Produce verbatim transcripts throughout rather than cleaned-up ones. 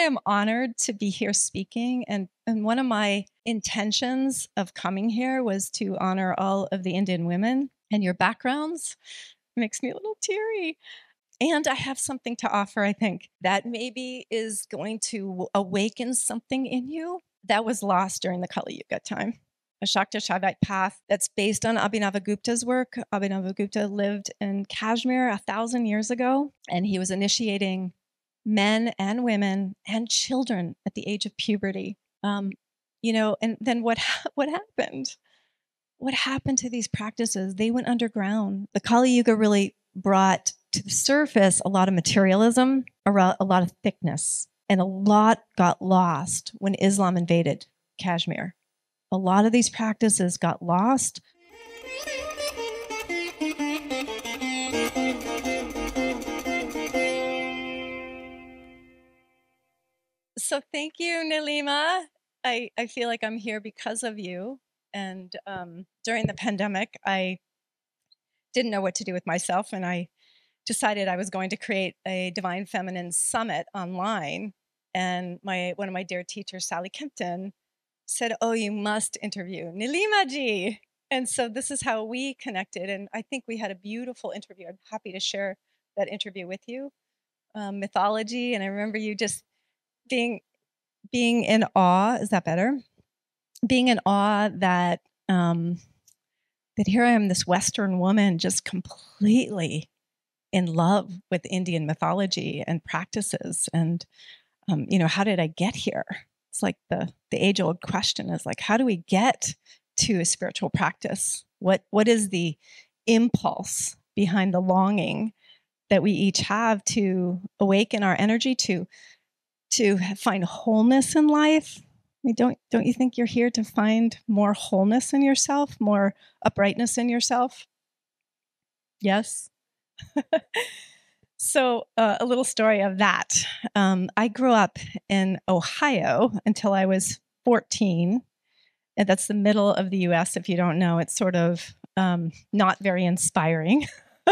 I am honored to be here speaking. And, and one of my intentions of coming here was to honor all of the Indian women and your backgrounds. It makes me a little teary. And I have something to offer, I think, that maybe is going to awaken something in you that was lost during the Kaliyuga time. A Shakti Shaivite path that's based on Abhinavagupta's work. Abhinavagupta lived in Kashmir a thousand years ago, and he was initiating men and women and children at the age of puberty. Um, you know, and then what what happened? What happened to these practices? They went underground. The Kali Yuga really brought to the surface a lot of materialism, a lot of thickness, and a lot got lost when Islam invaded Kashmir. A lot of these practices got lost. So thank you, Nilima. I, I feel like I'm here because of you. And um, during the pandemic, I didn't know what to do with myself, and I decided I was going to create a Divine Feminine Summit online. And my one of my dear teachers, Sally Kempton, said, oh, you must interview Nilima ji. And so this is how we connected. And I think we had a beautiful interview. I'm happy to share that interview with you. Um, mythology. And I remember you just being, being in awe. Is that better? Being in awe that, um, that here I am, this Western woman, just completely in love with Indian mythology and practices. And, um, you know, how did I get here? It's like the, the age-old question is like, how do we get to a spiritual practice? What What is the impulse behind the longing that we each have to awaken our energy to, to find wholeness in life? I mean, don't, don't you think you're here to find more wholeness in yourself, more uprightness in yourself? Yes? So uh, a little story of that. Um, I grew up in Ohio until I was fourteen. And that's the middle of the U S. If you don't know, it's sort of um, not very inspiring.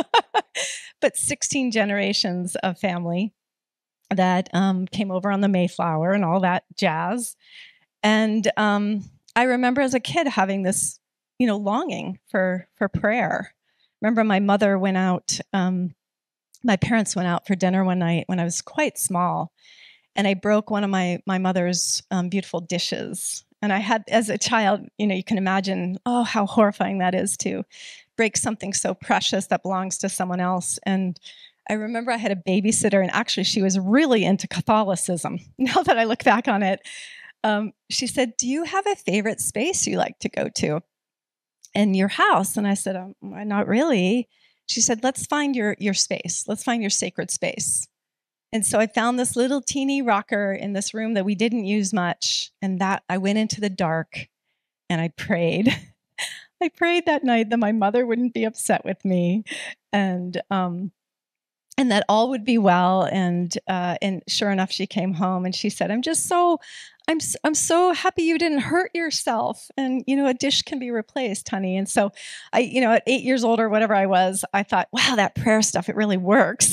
But sixteen generations of family that um, came over on the Mayflower and all that jazz. And um, I remember as a kid having this, you know, longing for for prayer. Remember my mother went out, um, my parents went out for dinner one night when I was quite small, and I broke one of my, my mother's um, beautiful dishes. And I had, as a child, you know, you can imagine, oh, how horrifying that is to break something so precious that belongs to someone else. And I remember I had a babysitter, and actually she was really into Catholicism. Now that I look back on it, um, she said, do you have a favorite space you like to go to in your house? And I said, um, not really. She said, let's find your, your space. Let's find your sacred space. And so I found this little teeny rocker in this room that we didn't use much. And that I went into the dark and I prayed. I prayed that night that my mother wouldn't be upset with me, and um, and that all would be well. And uh, and sure enough, she came home and she said, I'm just so, I'm, I'm so happy you didn't hurt yourself. And, you know, a dish can be replaced, honey. And so I, you know, at eight years old or whatever I was, I thought, wow, that prayer stuff, it really works.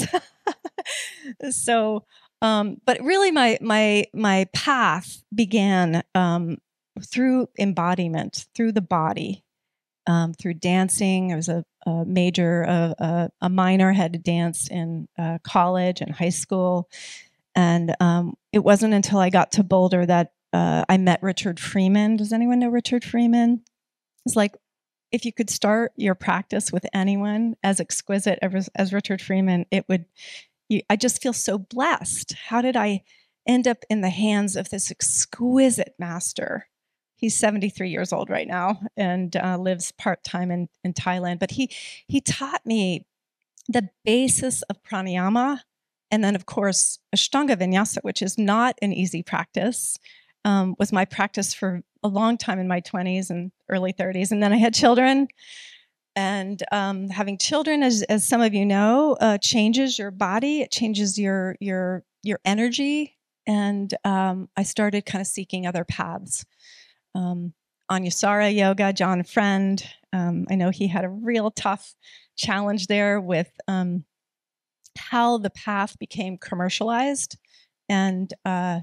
So, um, but really my, my, my path began um, through embodiment, through the body, um, through dancing. I was a, a major, a, a, a minor, had danced in uh, college and high school. And um, it wasn't until I got to Boulder that uh, I met Richard Freeman. Does anyone know Richard Freeman? It's like, if you could start your practice with anyone as exquisite as, as Richard Freeman, it would, you, I just feel so blessed. How did I end up in the hands of this exquisite master? He's seventy-three years old right now and uh, lives part-time in, in Thailand. But he, he taught me the basis of pranayama. And then, of course, Ashtanga Vinyasa, which is not an easy practice, um, was my practice for a long time in my twenties and early thirties. And then I had children. And um, having children, as, as some of you know, uh, changes your body. It changes your your your energy. And um, I started kind of seeking other paths. Um, Anusara Yoga, John Friend, um, I know he had a real tough challenge there with um, how the path became commercialized And, uh,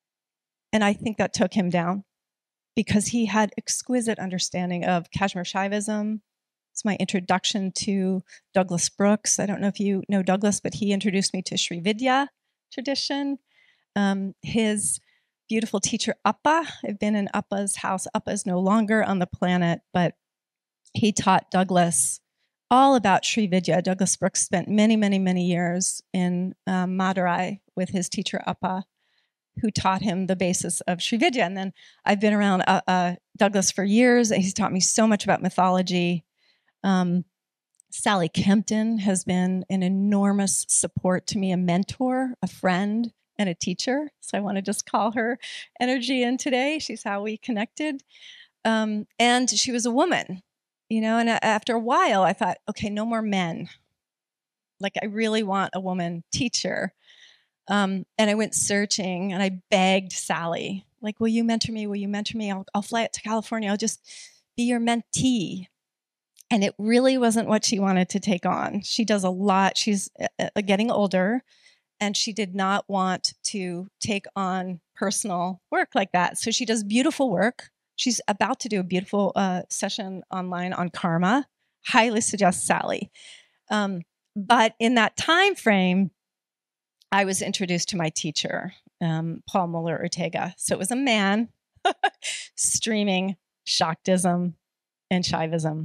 and I think that took him down because he had exquisite understanding of Kashmir Shaivism. It's my introduction to Douglas Brooks. I don't know if you know Douglas, but he introduced me to Sri Vidya tradition. Um, his beautiful teacher, Appa, I've been in Appa's house. Appa is no longer on the planet, but he taught Douglas all about Sri Vidya. Douglas Brooks spent many, many, many years in um, Madurai with his teacher, Appa, who taught him the basis of Sri Vidya. And then I've been around uh, uh, Douglas for years. He's taught me so much about mythology. Um, Sally Kempton has been an enormous support to me, a mentor, a friend, and a teacher. So I want to just call her energy in today. She's how we connected. Um, and she was a woman, you know, and after a while I thought, okay, no more men. Like I really want a woman teacher. Um, and I went searching and I begged Sally, like, will you mentor me? Will you mentor me? I'll, I'll fly out to California. I'll just be your mentee. And it really wasn't what she wanted to take on. She does a lot. She's uh, getting older, and she did not want to take on personal work like that. So she does beautiful work. She's about to do a beautiful uh, session online on karma. Highly suggest Sally. Um, but in that time frame, I was introduced to my teacher, um, Paul Muller Ortega. So it was a man streaming Shaktism and Shaivism.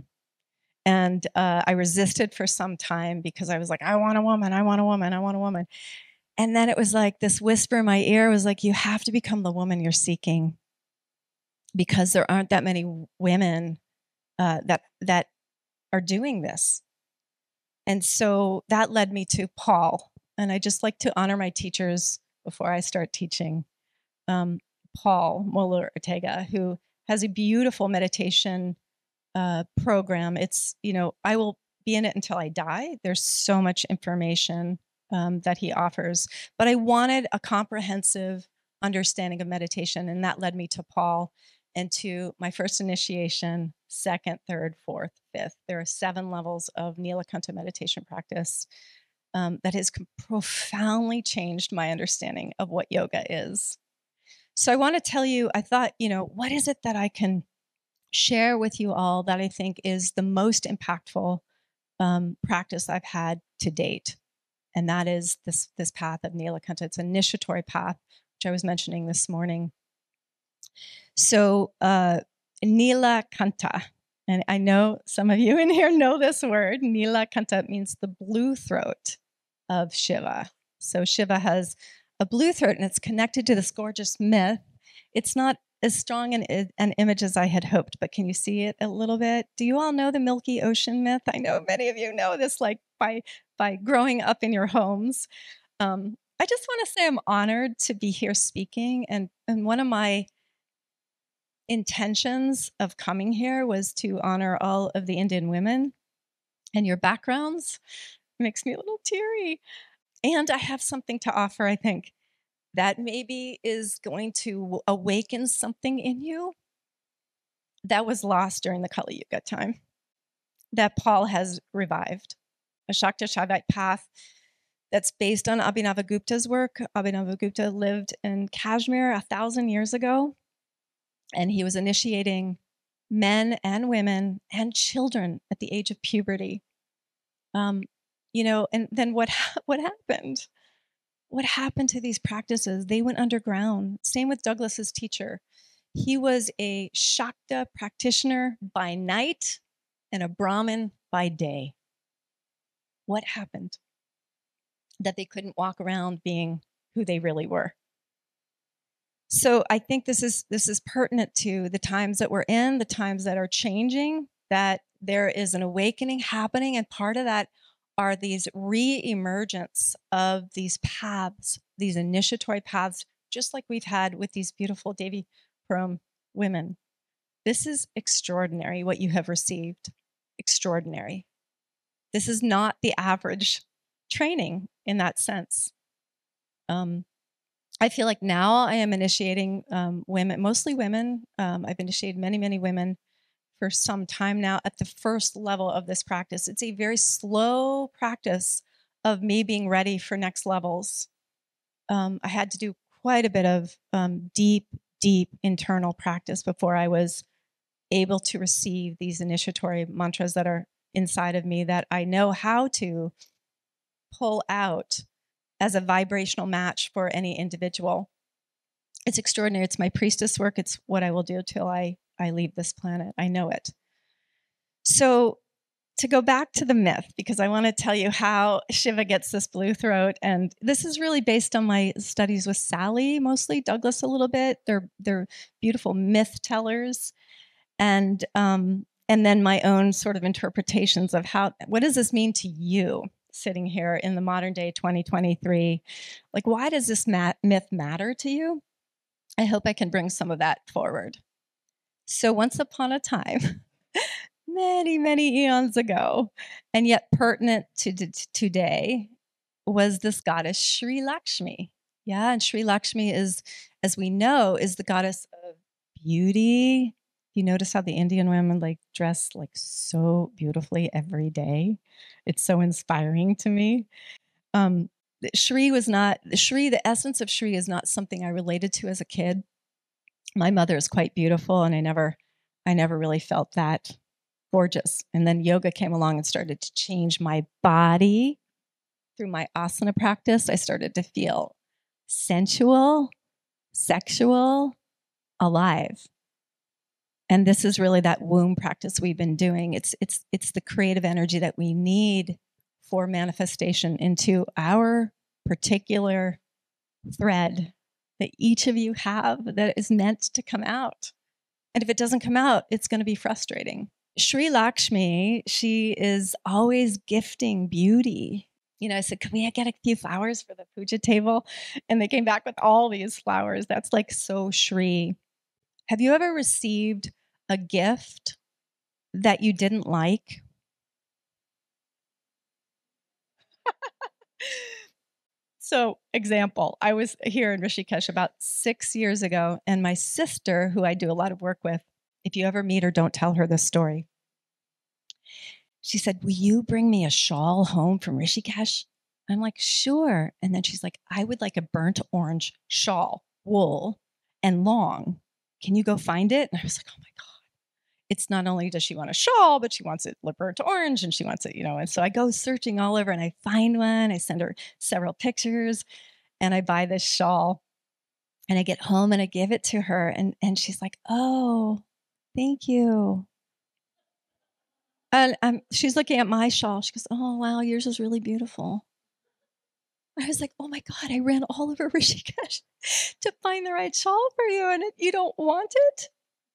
And uh, I resisted for some time because I was like, I want a woman, I want a woman, I want a woman. And then it was like this whisper in my ear was like, you have to become the woman you're seeking because there aren't that many women uh, that that are doing this. And so that led me to Paul. And I just like to honor my teachers before I start teaching. Um, Paul Muller Ortega, who has a beautiful meditation uh, program. It's, you know, I will be in it until I die. There's so much information um, that he offers. But I wanted a comprehensive understanding of meditation, and that led me to Paul and to my first initiation, second, third, fourth, fifth. There are seven levels of Nilakanta meditation practice um, that has profoundly changed my understanding of what yoga is. So I want to tell you, I thought, you know, what is it that I can share with you all that I think is the most impactful um, practice I've had to date? And that is this, this path of Nilakanta. It's an initiatory path, which I was mentioning this morning. So uh, Nilakanta, and I know some of you in here know this word. Nilakanta means the blue throat of Shiva. So Shiva has a blue throat, and it's connected to this gorgeous myth. It's not as strong an, an image as I had hoped, but can you see it a little bit? Do you all know the Milky Ocean myth? I know many of you know this, like by by growing up in your homes. Um, I just want to say I'm honored to be here speaking, and and one of my intentions of coming here was to honor all of the Indian women and your backgrounds. It makes me a little teary. And I have something to offer, I think, that maybe is going to awaken something in you that was lost during the Kaliyuga time, that Paul has revived. A Shakti Shaivite path that's based on Abhinavagupta's work. Abhinavagupta lived in Kashmir a thousand years ago, and he was initiating men and women and children at the age of puberty. Um, you know, and then what what happened? What happened to these practices? They went underground. Same with Douglas's teacher. He was a Shakta practitioner by night and a Brahmin by day. What happened? That they couldn't walk around being who they really were. So I think this is this is pertinent to the times that we're in, the times that are changing, that there is an awakening happening, and part of that are these re-emergence of these paths, these initiatory paths, just like we've had with these beautiful Devi Puram women. This is extraordinary what you have received. Extraordinary. This is not the average training in that sense. Um, I feel like now I am initiating um, women, mostly women. Um, I've initiated many, many women for some time now at the first level of this practice. It's a very slow practice of me being ready for next levels. um, I had to do quite a bit of um, deep, deep internal practice before I was able to receive these initiatory mantras that are inside of me that I know how to pull out as a vibrational match for any individual. It's extraordinary. It's my priestess work. It's what I will do till I, I leave this planet. I know it. So to go back to the myth, because I want to tell you how Shiva gets this blue throat. And this is really based on my studies with Sally, mostly Douglas a little bit. They're, they're beautiful myth tellers. And, um, and then my own sort of interpretations of how, what does this mean to you sitting here in the modern day twenty twenty-three? Like, why does this mat- myth matter to you? I hope I can bring some of that forward. So once upon a time, many, many eons ago, and yet pertinent to d- today, was this goddess Sri Lakshmi. Yeah, and Sri Lakshmi is, as we know, is the goddess of beauty. You notice how the Indian women like dress like so beautifully every day. It's so inspiring to me. Um, Shri was not, Shri, the essence of Shri is not something I related to as a kid. My mother is quite beautiful, and I never, I never really felt that gorgeous. And then yoga came along and started to change my body through my asana practice. I started to feel sensual, sexual, alive. And this is really that womb practice we've been doing. It's, it's, it's the creative energy that we need for manifestation into our particular thread that each of you have that is meant to come out. And if it doesn't come out, it's going to be frustrating. Sri Lakshmi, she is always gifting beauty. You know, I said, can we get a few flowers for the puja table? And they came back with all these flowers. That's like so Shri. Have you ever received a gift that you didn't like? So, example, I was here in Rishikesh about six years ago, and my sister, who I do a lot of work with, if you ever meet her, don't tell her this story. She said, will you bring me a shawl home from Rishikesh? I'm like, sure. And then she's like, I would like a burnt orange shawl, wool, and long. Can you go find it? And I was like, oh my God. It's not only does she want a shawl, but she wants it burnt orange, and she wants it, you know. And so I go searching all over, and I find one. I send her several pictures, and I buy this shawl. And I get home and I give it to her. And, and she's like, oh, thank you. And um, she's looking at my shawl. She goes, oh, wow, yours is really beautiful. I was like, oh my God, I ran all over Rishikesh to find the right shawl for you, and it, you don't want it?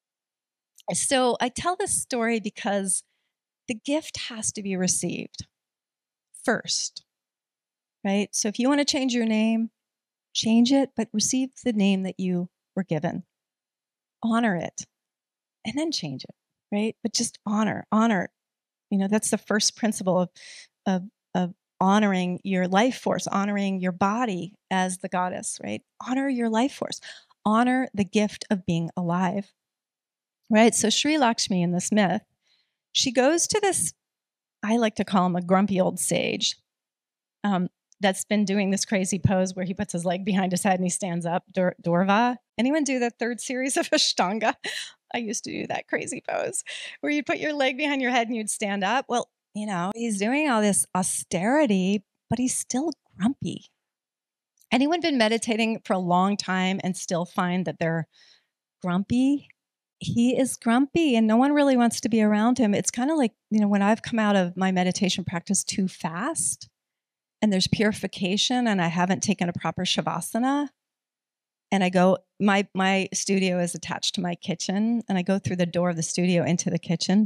So I tell this story because the gift has to be received first, right? So if you want to change your name, change it, but receive the name that you were given. Honor it, and then change it, right? But just honor, honor. You know, that's the first principle of, of, of honoring your life force, honoring your body as the goddess, right? Honor your life force. Honor the gift of being alive, right? So Sri Lakshmi in this myth, she goes to this, I like to call him a grumpy old sage, um, that's been doing this crazy pose where he puts his leg behind his head and he stands up, Dur- Durva. Anyone do that third series of Ashtanga? I used to do that crazy pose where you put your leg behind your head and you'd stand up. Well, you know, he's doing all this austerity, but he's still grumpy. Anyone been meditating for a long time and still find that they're grumpy? He is grumpy and no one really wants to be around him. It's kind of like, you know, when I've come out of my meditation practice too fast and there's purification and I haven't taken a proper shavasana, and I go, my my studio is attached to my kitchen, and I go through the door of the studio into the kitchen,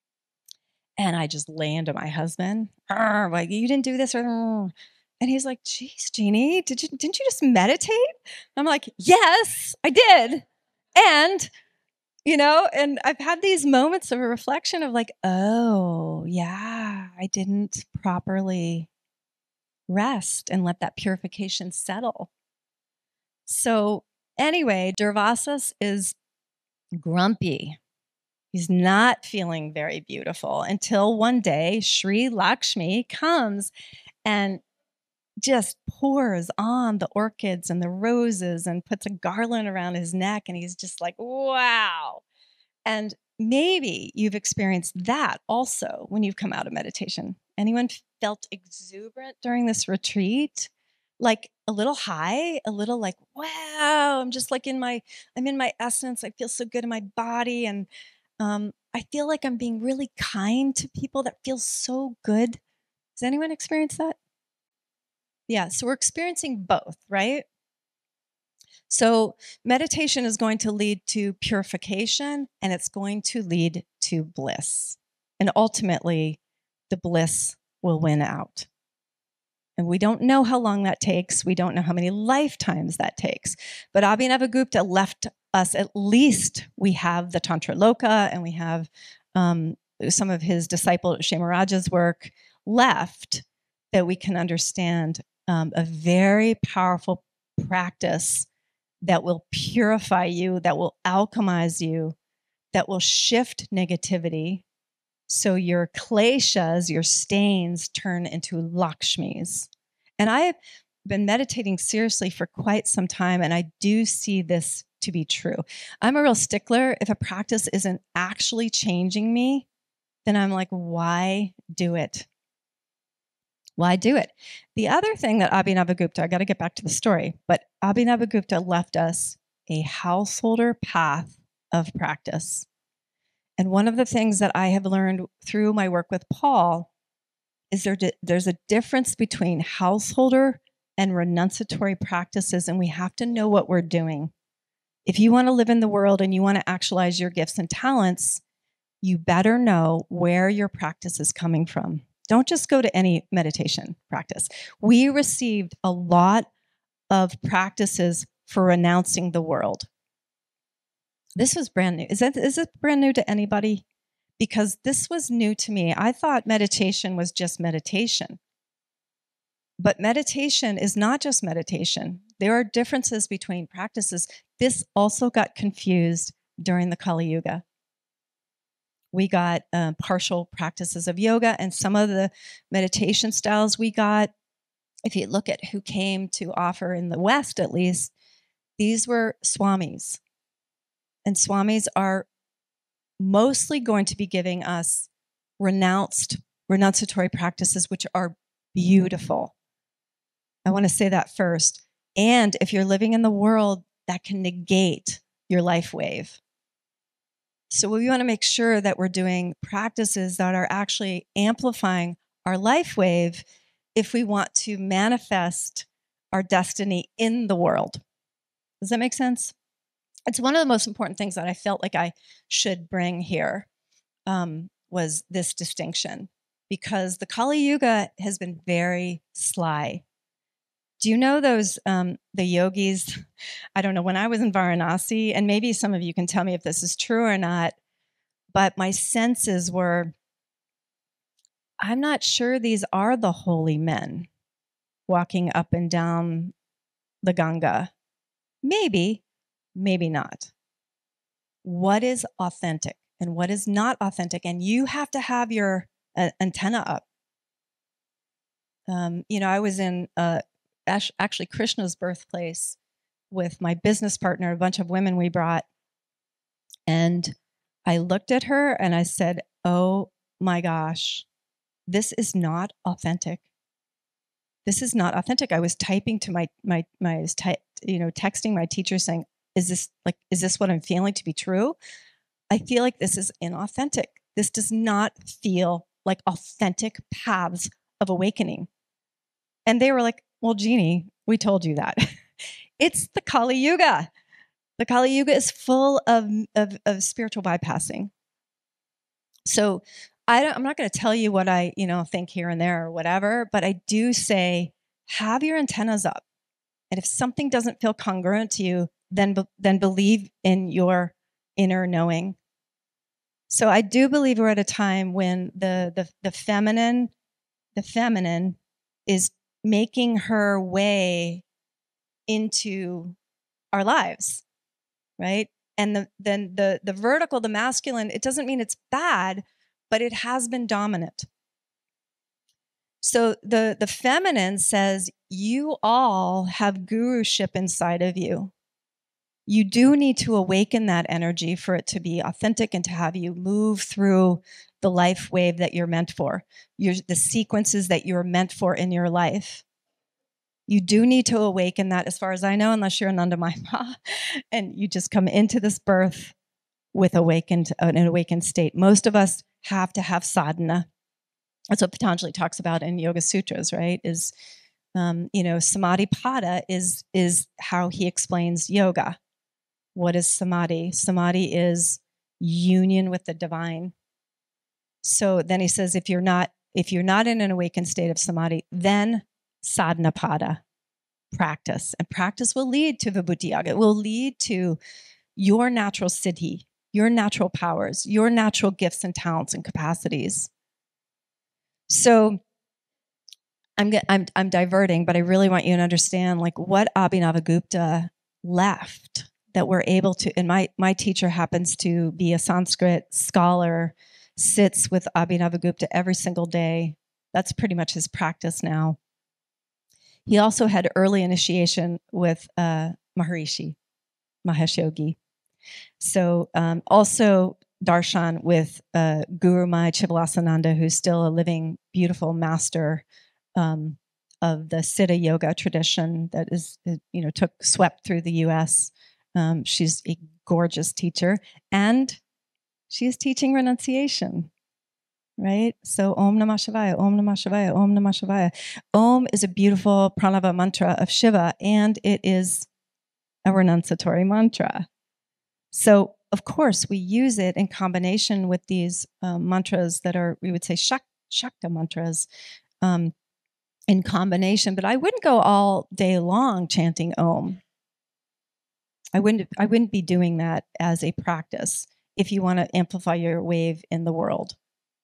and I just lay into my husband, like, you didn't do this, and he's like, geez, Jeanie, did you didn't you just meditate? I'm like, yes, I did, and you know, and I've had these moments of a reflection of like, oh yeah, I didn't properly rest and let that purification settle. So anyway, Durvasas is grumpy. He's not feeling very beautiful until one day Sri Lakshmi comes and just pours on the orchids and the roses and puts a garland around his neck. And he's just like, wow. And maybe you've experienced that also when you've come out of meditation. Anyone felt exuberant during this retreat? Like a little high, a little like, wow, I'm just like in my, I'm in my essence. I feel so good in my body. And um, I feel like I'm being really kind to people. That feels so good. Does anyone experience that? Yeah, so we're experiencing both, right? So meditation is going to lead to purification, and it's going to lead to bliss. And ultimately, the bliss will win out. And we don't know how long that takes. We don't know how many lifetimes that takes. But Abhinavagupta left us, at least we have the Tantra Loka, and we have um, some of his disciple Shemaraja's work left that we can understand um, a very powerful practice that will purify you, that will alchemize you, that will shift negativity. So your kleshas, your stains, turn into Lakshmis. And I've been meditating seriously for quite some time, and I do see this to be true. I'm a real stickler. If a practice isn't actually changing me, then I'm like, why do it? Why do it? The other thing that Abhinavagupta, I got to get back to the story, but Abhinavagupta left us a householder path of practice. And one of the things that I have learned through my work with Paul is there, there's a difference between householder and renunciatory practices, and we have to know what we're doing. If you want to live in the world and you want to actualize your gifts and talents, you better know where your practice is coming from. Don't just go to any meditation practice. We received a lot of practices for renouncing the world. This was brand new. Is that is it brand new to anybody? Because this was new to me. I thought meditation was just meditation. But meditation is not just meditation. There are differences between practices. This also got confused during the Kaliyuga. We got uh, partial practices of yoga, and some of the meditation styles we got, if you look at who came to offer in the West, at least, these were swamis. And swamis are mostly going to be giving us renounced, renunciatory practices, which are beautiful. I want to say that first. And if you're living in the world, that can negate your life wave. So we want to make sure that we're doing practices that are actually amplifying our life wave if we want to manifest our destiny in the world. Does that make sense? It's one of the most important things that I felt like I should bring here um, was this distinction, because the Kali Yuga has been very sly. Do you know those, um, the yogis? I don't know, when I was in Varanasi, and maybe some of you can tell me if this is true or not, but my senses were, I'm not sure these are the holy men walking up and down the Ganga. Maybe, maybe not. What is authentic and what is not authentic? And you have to have your uh, antenna up. Um, you know, I was in uh, actually Krishna's birthplace with my business partner, a bunch of women we brought. And I looked at her and I said, oh my gosh, this is not authentic. This is not authentic. I was typing to my, my, my, I was ty- you know, texting my teacher saying, is this like, is this what I'm feeling to be true? I feel like this is inauthentic. This does not feel like authentic paths of awakening. And they were like, well, Jeanie, we told you that. It's the Kali Yuga. The Kali Yuga is full of, of, of spiritual bypassing. So I don't, I'm not going to tell you what I, you know, think here and there or whatever, but I do say, have your antennas up. And if something doesn't feel congruent to you, then, then believe in your inner knowing. So I do believe we're at a time when the, the, the feminine, the feminine is making her way into our lives, right? And the, then the, the vertical, the masculine, it doesn't mean it's bad, but it has been dominant. So the, the feminine says, you all have guruship inside of you. You do need to awaken that energy for it to be authentic and to have you move through the life wave that you're meant for, your, the sequences that you're meant for in your life. You do need to awaken that, as far as I know, unless you're Ananda Maha, and you just come into this birth with awakened, an awakened state. Most of us have to have sadhana. That's what Patanjali talks about in Yoga Sutras, right? Is, um, you know, samadhi pada is, is how he explains yoga. What is samadhi? Samadhi is union with the divine. So then he says, if you're not, if you're not in an awakened state of samadhi, then sadhana pada, practice. And practice will lead to vibhuti yoga. It will lead to your natural siddhi, your natural powers, your natural gifts and talents and capacities. So I'm, I'm, I'm diverting, but I really want you to understand like what Abhinavagupta left that we're able to, and my, my teacher happens to be a Sanskrit scholar, sits with Abhinavagupta every single day. That's pretty much his practice now. He also had early initiation with uh, Maharishi, Mahesh Yogi. So um, also darshan with uh, Guru Mai Chivalasananda, who's still a living, beautiful master um, of the Siddha Yoga tradition that is, you know, took swept through the U S. Um, she's a gorgeous teacher, and she's teaching renunciation, right? So Om Namah Shivaya, Om Namah Shivaya, Om Namah Shivaya. Om is a beautiful pranava mantra of Shiva, and it is a renunciatory mantra. So, of course, we use it in combination with these um, mantras that are, we would say, shak- Shakta mantras um, in combination. But I wouldn't go all day long chanting Om. I wouldn't, I wouldn't be doing that as a practice if you want to amplify your wave in the world.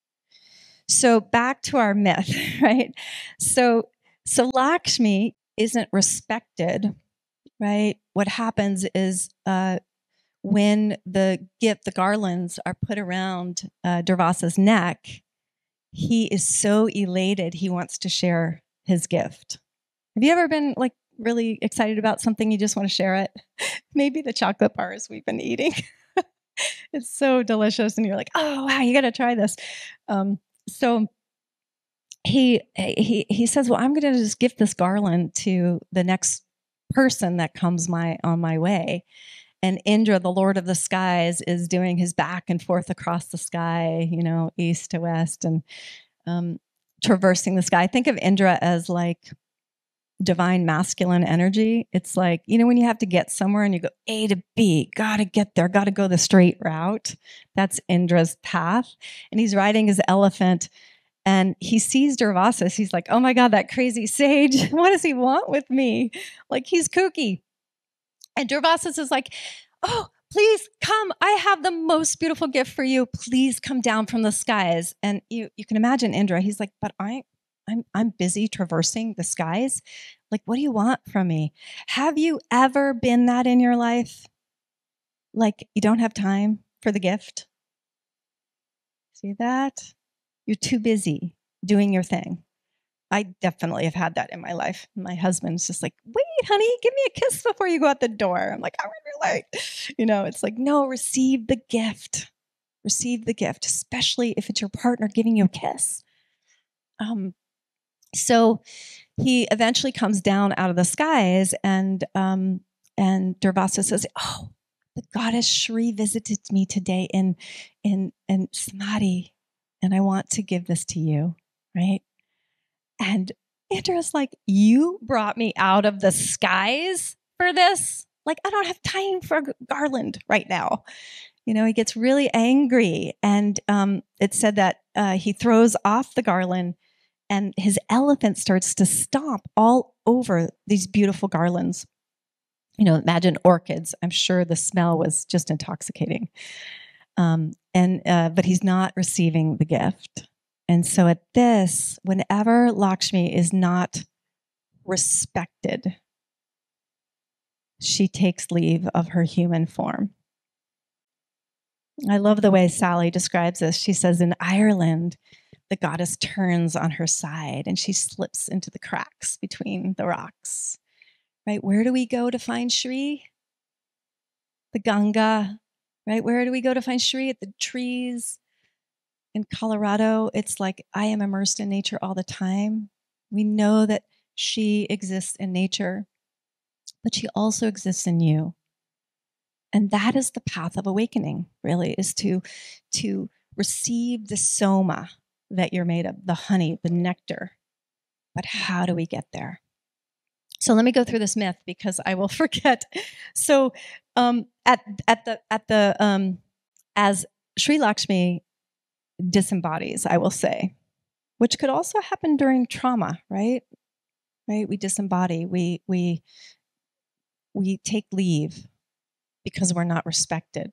So back to our myth, right? So, so Lakshmi isn't respected, right? What happens is uh, when the gift, the garlands are put around uh, Durvasa's neck, he is so elated he wants to share his gift. Have you ever been like really excited about something, you just want to share it? Maybe the chocolate bars we've been eating. It's so delicious, and you're like, oh wow, you got to try this. Um, so he he he says, well, I'm going to just gift this garland to the next person that comes my on my way. And Indra, the Lord of the skies, is doing his back and forth across the sky, you know, east to west, and um, traversing the sky. Think of Indra as like divine masculine energy. It's like, you know, when you have to get somewhere and you go A to B, gotta get there, gotta go the straight route. That's Indra's path. And he's riding his elephant, and he sees Durvasa. He's like, oh my God, that crazy sage. What does he want with me? Like, he's kooky. And Durvasa is like, oh, please come. I have the most beautiful gift for you. Please come down from the skies. And you, you can imagine Indra. He's like, but I, I'm, I'm busy traversing the skies. Like, what do you want from me? Have you ever been that in your life? Like, you don't have time for the gift? See that? You're too busy doing your thing. I definitely have had that in my life. My husband's just like, wait, honey, give me a kiss before you go out the door. I'm like, I'm really late. You know, it's like, no, receive the gift. Receive the gift, especially if it's your partner giving you a kiss. Um, so he eventually comes down out of the skies, and um, and Durvasa says, oh, the goddess Shri visited me today in in in Samadhi, and I want to give this to you, right? And Indra's like, you brought me out of the skies for this? Like, I don't have time for a garland right now. You know, he gets really angry. And um, it said that uh, he throws off the garland, and his elephant starts to stomp all over these beautiful garlands. You know, imagine orchids. I'm sure the smell was just intoxicating. Um, and uh, but he's not receiving the gift. And so at this, whenever Lakshmi is not respected, she takes leave of her human form. I love the way Sally describes this. She says, in Ireland, the goddess turns on her side and she slips into the cracks between the rocks, right? Where do we go to find Shri? The Ganga, right? Where do we go to find Shri? At the trees in Colorado. It's like, I am immersed in nature all the time. We know that she exists in nature, but she also exists in you. And that is the path of awakening, really, is to, to receive the soma that you're made of, the honey, the nectar. But how do we get there? So let me go through this myth because I will forget. So um, at at the at the um, as Sri Lakshmi disembodies, I will say, which could also happen during trauma, right? Right? We disembody. We we we take leave because we're not respected.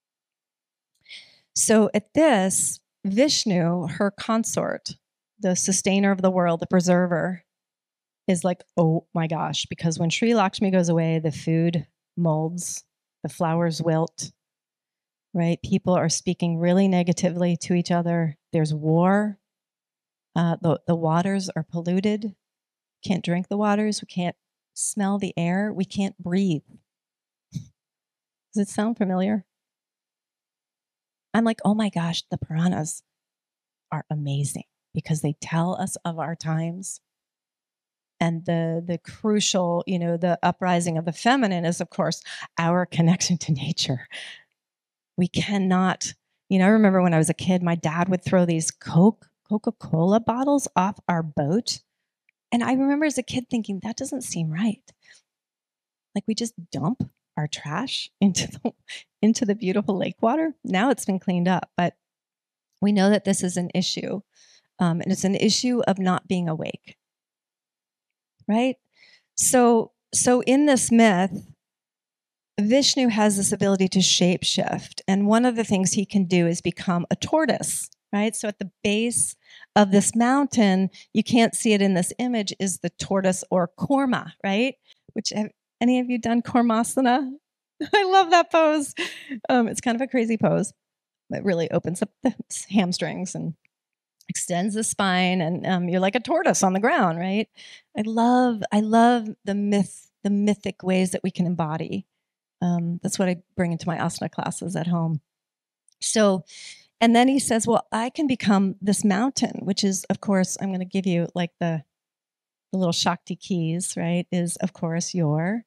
So at this, Vishnu, her consort, the sustainer of the world, the preserver, is like, oh my gosh, because when Sri Lakshmi goes away, the food molds, the flowers wilt, right? People are speaking really negatively to each other. There's war. Uh, the, the waters are polluted. Can't drink the waters. We can't smell the air. We can't breathe. Does it sound familiar? I'm like, oh my gosh, the Puranas are amazing because they tell us of our times. And the the crucial, you know, the uprising of the feminine is, of course, our connection to nature. We cannot, you know, I remember when I was a kid, my dad would throw these Coke, Coca-Cola bottles off our boat. And I remember as a kid thinking, that doesn't seem right. Like we just dump our trash into the, into the beautiful lake water. Now it's been cleaned up, but we know that this is an issue. Um, and it's an issue of not being awake. Right? So, so in this myth, Vishnu has this ability to shapeshift. And one of the things he can do is become a tortoise, right? So at the base of this mountain, you can't see it in this image, is the tortoise or korma, right? Which, have any of you done kormasana? I love that pose. Um, it's kind of a crazy pose. It really opens up the hamstrings and extends the spine, and um, you're like a tortoise on the ground, right? I love, I love the myth, the mythic ways that we can embody. Um, that's what I bring into my asana classes at home. So, and then he says, well, I can become this mountain, which is, of course, I'm going to give you like the, the little Shakti keys, right? Is, of course, your,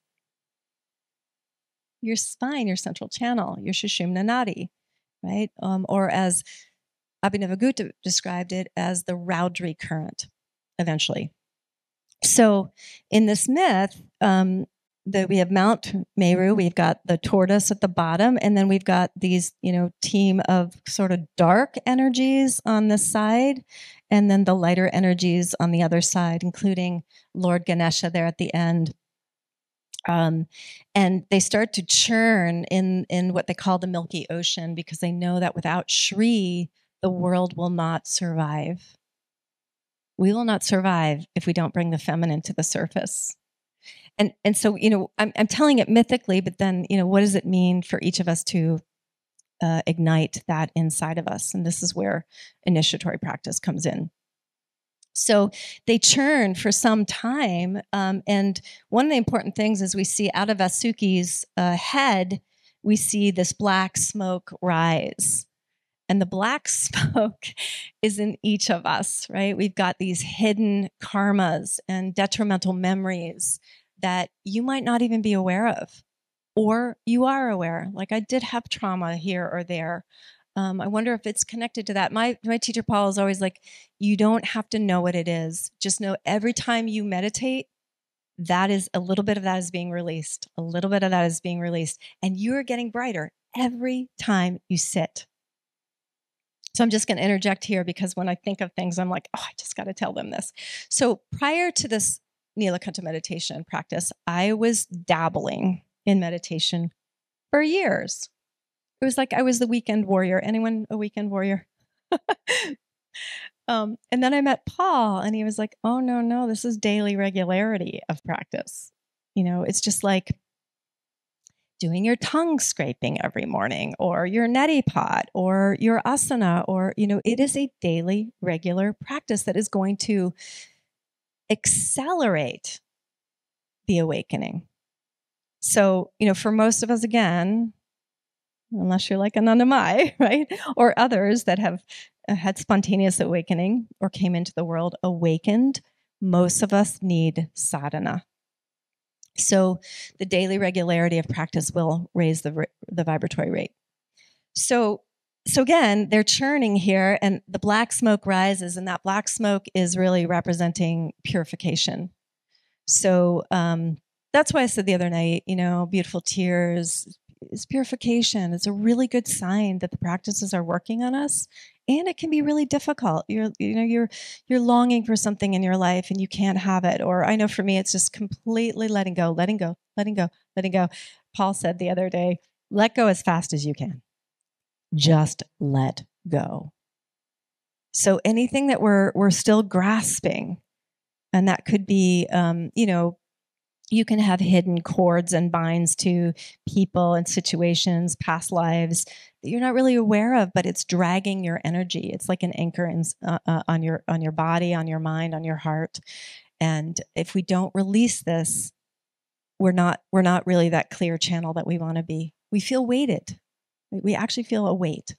your spine, your central channel, your Sushumna Nadi, right? Um, or as Abhinavagutta described it, as the Rowdry current, eventually. So in this myth, um, the, we have Mount Meru, we've got the tortoise at the bottom, and then we've got these, you know, team of sort of dark energies on this side, and then the lighter energies on the other side, including Lord Ganesha there at the end. Um, and they start to churn in, in what they call the Milky Ocean, because they know that without Shri, the world will not survive. We will not survive if we don't bring the feminine to the surface. And and so, you know, I'm, I'm telling it mythically, but then, you know, what does it mean for each of us to uh, ignite that inside of us? And this is where initiatory practice comes in. So they churn for some time. Um, and one of the important things is we see out of Vasuki's uh, head, we see this black smoke rise. And the black smoke is in each of us, right? We've got these hidden karmas and detrimental memories that you might not even be aware of, or you are aware. Like I did have trauma here or there. Um, I wonder if it's connected to that. My my teacher Paul is always like, you don't have to know what it is. Just know every time you meditate, that is a little bit of that is being released. A little bit of that is being released. And you're getting brighter every time you sit. So I'm just going to interject here because when I think of things, I'm like, oh, I just got to tell them this. So prior to this Nilakanta meditation practice, I was dabbling in meditation for years. It was like I was the weekend warrior. Anyone a weekend warrior? um, and then I met Paul, and he was like, oh, no, no, this is daily regularity of practice. You know, it's just like doing your tongue scraping every morning, or your neti pot, or your asana, or, you know, it is a daily, regular practice that is going to accelerate the awakening. So, you know, for most of us, again, unless you're like Anandamai, right? Or others that have uh, had spontaneous awakening or came into the world awakened, most of us need sadhana. So the daily regularity of practice will raise the, the vibratory rate. So, so again, they're churning here, and the black smoke rises, and that black smoke is really representing purification. So um, that's why I said the other night, you know, beautiful tears is purification. It's a really good sign that the practices are working on us, and it can be really difficult. You're, you know, you're you're longing for something in your life and you can't have it. Or I know for me, it's just completely letting go, letting go, letting go, letting go. Paul said the other day, let go as fast as you can. Just let go. So anything that we're we're still grasping, and that could be, um, you know, you can have hidden cords and binds to people and situations, past lives that you're not really aware of, but it's dragging your energy. It's like an anchor in, uh, uh, on your on your body, on your mind, on your heart. And if we don't release this, we're not we're not really that clear channel that we want to be. We feel weighted. We actually feel a weight.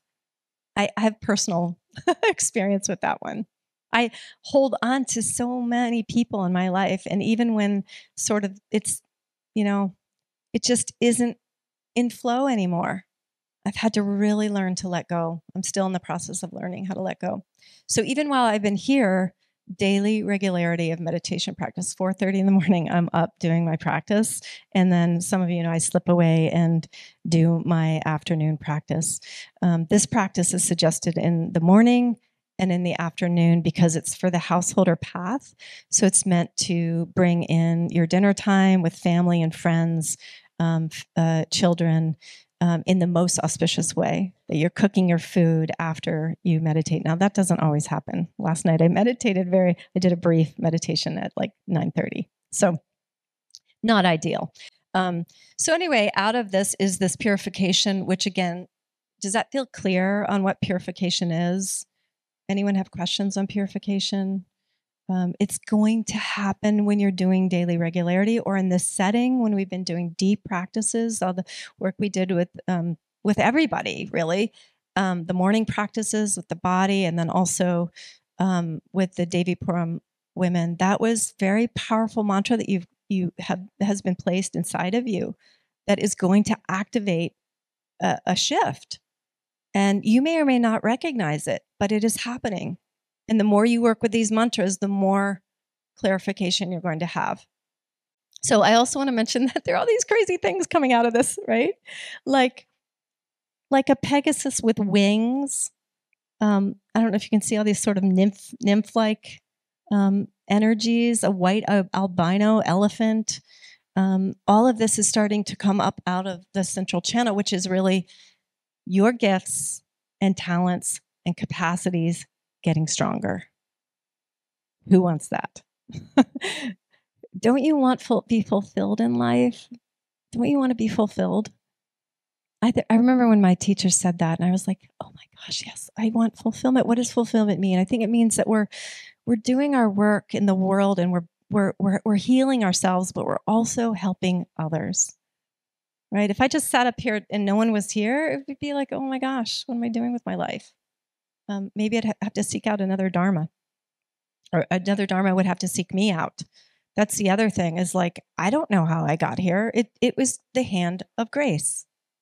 I, I have personal experience with that one. I hold on to so many people in my life. And even when sort of it's, you know, it just isn't in flow anymore, I've had to really learn to let go. I'm still in the process of learning how to let go. So even while I've been here, daily regularity of meditation practice, four thirty in the morning, I'm up doing my practice. And then some of you know, I slip away and do my afternoon practice. Um, this practice is suggested in the morning and in the afternoon because it's for the householder path. So it's meant to bring in your dinner time with family and friends, um, uh, children, um, in the most auspicious way, that you're cooking your food after you meditate. Now, that doesn't always happen. Last night I meditated very, I did a brief meditation at like nine thirty. So not ideal. Um, so anyway, out of this is this purification, which again, does that feel clear on what purification is? Anyone have questions on purification? Um, it's going to happen when you're doing daily regularity, or in this setting when we've been doing deep practices, all the work we did with um, with everybody, really, um, the morning practices with the body, and then also um, with the Devi Puram women. That was very powerful mantra that you've you have has been placed inside of you, that is going to activate a, a shift, and you may or may not recognize it, but it is happening. And the more you work with these mantras, the more clarification you're going to have. So I also want to mention that there are all these crazy things coming out of this, right? Like, like a Pegasus with wings. Um, I don't know if you can see all these sort of nymph, nymph-like um, energies, a white uh, albino elephant. Um, all of this is starting to come up out of the central channel, which is really your gifts and talents and capacities getting stronger. Who wants that? Don't you want to be fulfilled in life? Don't you want to be fulfilled? I, th- I remember when my teacher said that, and I was like, oh my gosh, yes, I want fulfillment. What does fulfillment mean? I think it means that we're we're doing our work in the world, and we're we're we're, we're healing ourselves, but we're also helping others. Right? If I just sat up here and no one was here, it would be like, oh my gosh, what am I doing with my life? Um, maybe I'd ha- have to seek out another dharma, or another dharma would have to seek me out. That's the other thing, is like, I don't know how I got here. It it was the hand of grace.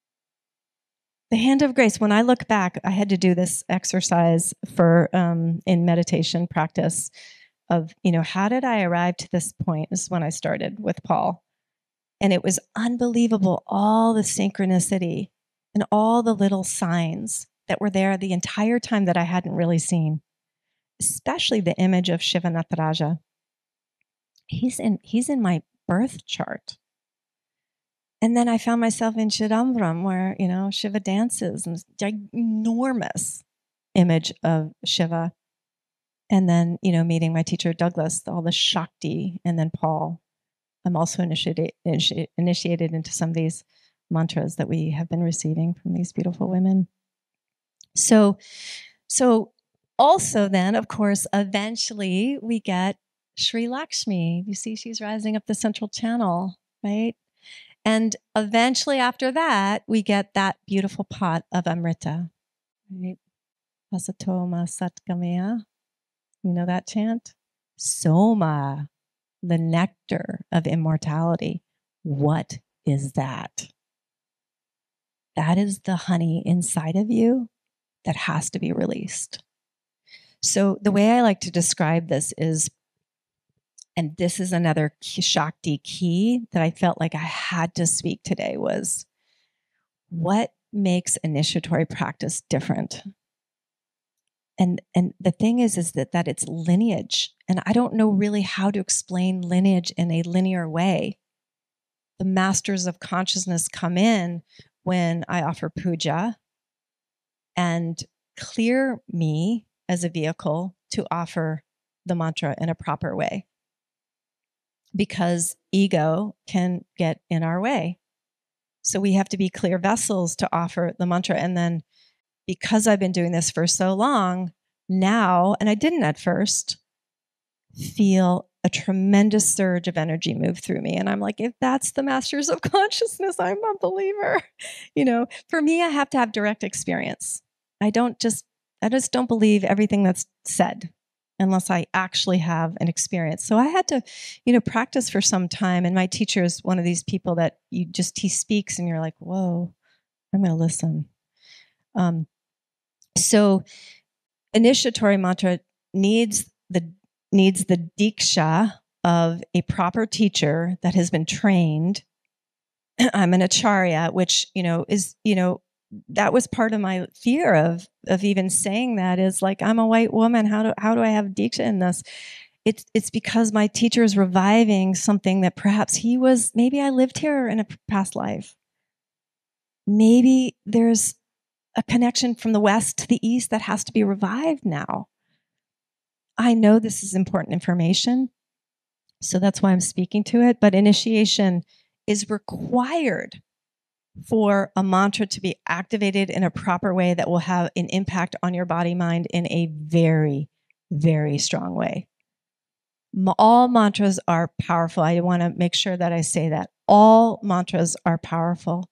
The hand of grace. When I look back, I had to do this exercise for um, in meditation practice of, you know, how did I arrive to this point? This is when I started with Paul. And it was unbelievable, all the synchronicity and all the little signs that were there the entire time that I hadn't really seen, especially the image of Shiva Nataraja. He's in, he's in my birth chart. And then I found myself in Chidambaram, where, you know, Shiva dances, and this ginormous image of Shiva. And then, you know, meeting my teacher, Douglas, all the Shakti, and then Paul. I'm also initiated, initiated into some of these mantras that we have been receiving from these beautiful women. So, so also then, of course, eventually we get Sri Lakshmi. You see, she's rising up the central channel, right? And eventually after that, we get that beautiful pot of Amrita, right? Asatoma Satgamaya. You know that chant? Soma, the nectar of immortality. What is that? That is the honey inside of you that has to be released. So the way I like to describe this is, and this is another Shakti key that I felt like I had to speak today, was what makes initiatory practice different? And and the thing is, is that, that it's lineage. And I don't know really how to explain lineage in a linear way. The masters of consciousness come in when I offer puja and clear me as a vehicle to offer the mantra in a proper way, because ego can get in our way. So we have to be clear vessels to offer the mantra. And then because I've been doing this for so long now, and I didn't at first, feel a tremendous surge of energy move through me. And I'm like, if that's the masters of consciousness, I'm a believer. You know, for me, I have to have direct experience. I don't just, I just don't believe everything that's said unless I actually have an experience. So I had to, you know, practice for some time. And my teacher is one of these people that you just, he speaks and you're like, whoa, I'm going to listen. Um, so initiatory mantra needs the needs the diksha of a proper teacher that has been trained. I'm an acharya, which, you know, is, you know, that was part of my fear of, of even saying that, is like, I'm a white woman. How do, how do I have diksha in this? It's, it's because my teacher is reviving something that perhaps he was, maybe I lived here in a past life. Maybe there's a connection from the West to the East that has to be revived now. I know this is important information, so that's why I'm speaking to it, but initiation is required for a mantra to be activated in a proper way that will have an impact on your body mind in a very, very strong way. All mantras are powerful. I want to make sure that I say that. All mantras are powerful.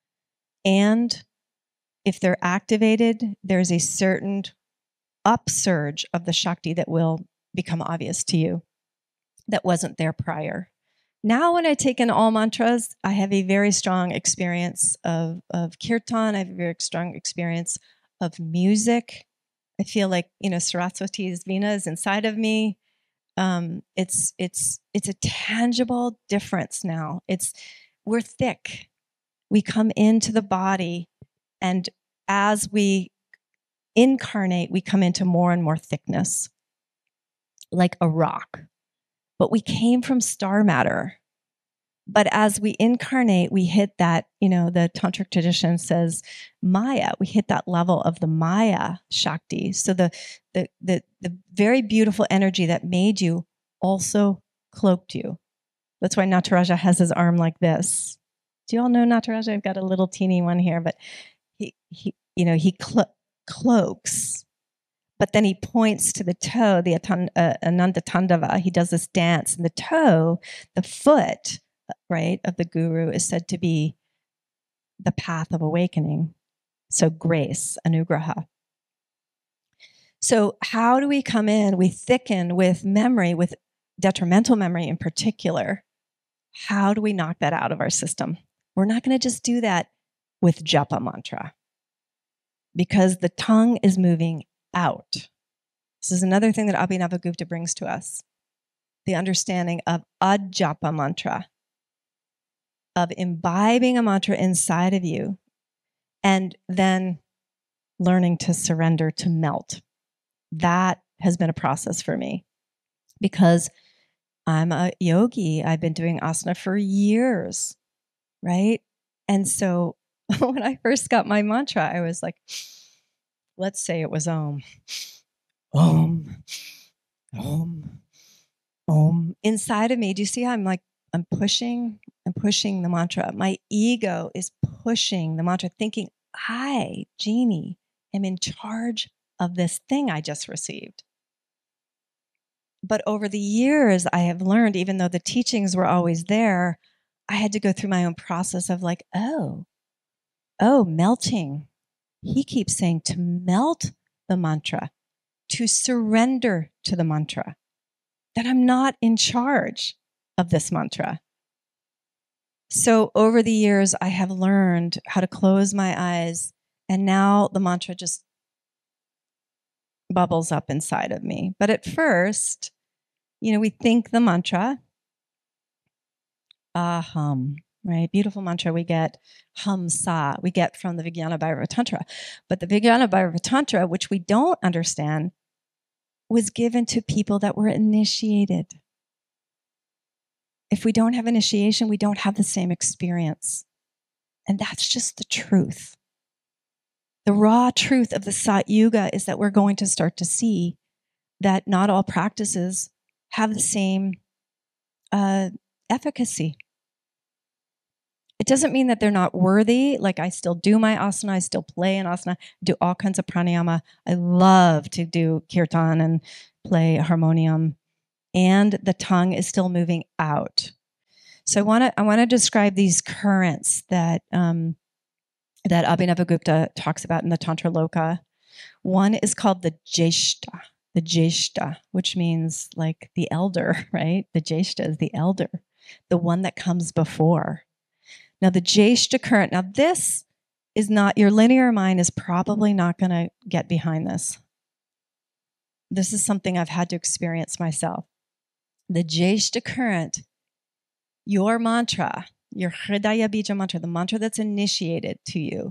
And if they're activated, there's a certain upsurge of the Shakti that will become obvious to you that wasn't there prior. Now, when I take in all mantras, I have a very strong experience of, of kirtan. I have a very strong experience of music. I feel like, you know, Saraswati's Veena is inside of me. Um, it's, it's, it's a tangible difference now. It's, we're thick. We come into the body, and as we incarnate, we come into more and more thickness, like a rock. But we came from star matter. But as we incarnate, we hit that, you know, the tantric tradition says Maya. We hit that level of the Maya Shakti. So the, the, the, the very beautiful energy that made you also cloaked you. That's why Nataraja has his arm like this. Do you all know Nataraja? I've got a little teeny one here, but he, he you know, he clo- cloaks. But then he points to the toe, the uh, Ananda Tandava. He does this dance. And the toe, the foot, right, of the guru is said to be the path of awakening. So grace, anugraha. So how do we come in? We thicken with memory, with detrimental memory in particular. How do we knock that out of our system? We're not going to just do that with japa mantra, because the tongue is moving out. This is another thing that Abhinavagupta brings to us. The understanding of ajapa mantra, of imbibing a mantra inside of you and then learning to surrender, to melt. That has been a process for me because I'm a yogi. I've been doing asana for years, right? And so when I first got my mantra, I was like, let's say it was Om. Om. Om. Om. Inside of me, do you see how I'm like, I'm pushing I'm pushing the mantra. My ego is pushing the mantra, thinking I, Jeanie, am in charge of this thing I just received. But over the years, I have learned, even though the teachings were always there, I had to go through my own process of like, oh, oh, melting. He keeps saying to melt the mantra, to surrender to the mantra, that I'm not in charge of this mantra. So over the years, I have learned how to close my eyes, and now the mantra just bubbles up inside of me. But at first, you know, we think the mantra, aham, right? Beautiful mantra we get, hum sa, we get from the Vijnana Bhairava Tantra. But the Vijnana Bhairava Tantra, which we don't understand, was given to people that were initiated. If we don't have initiation, we don't have the same experience. And that's just the truth. The raw truth of the Sat Yuga is that we're going to start to see that not all practices have the same uh, efficacy. It doesn't mean that they're not worthy. Like, I still do my asana, I still play an asana, do all kinds of pranayama. I love to do kirtan and play harmonium, and the tongue is still moving out. So I want to I want to describe these currents that um, that Abhinavagupta talks about in the Tantra Loka. One is called the Jeshta, the Jeshta, which means like the elder, right? The Jeshta is the elder, the one that comes before. Now, the Jeshta current, now this is not, your linear mind is probably not going to get behind this. This is something I've had to experience myself. The Jeshta current, your mantra, your Hridaya Bija mantra, the mantra that's initiated to you,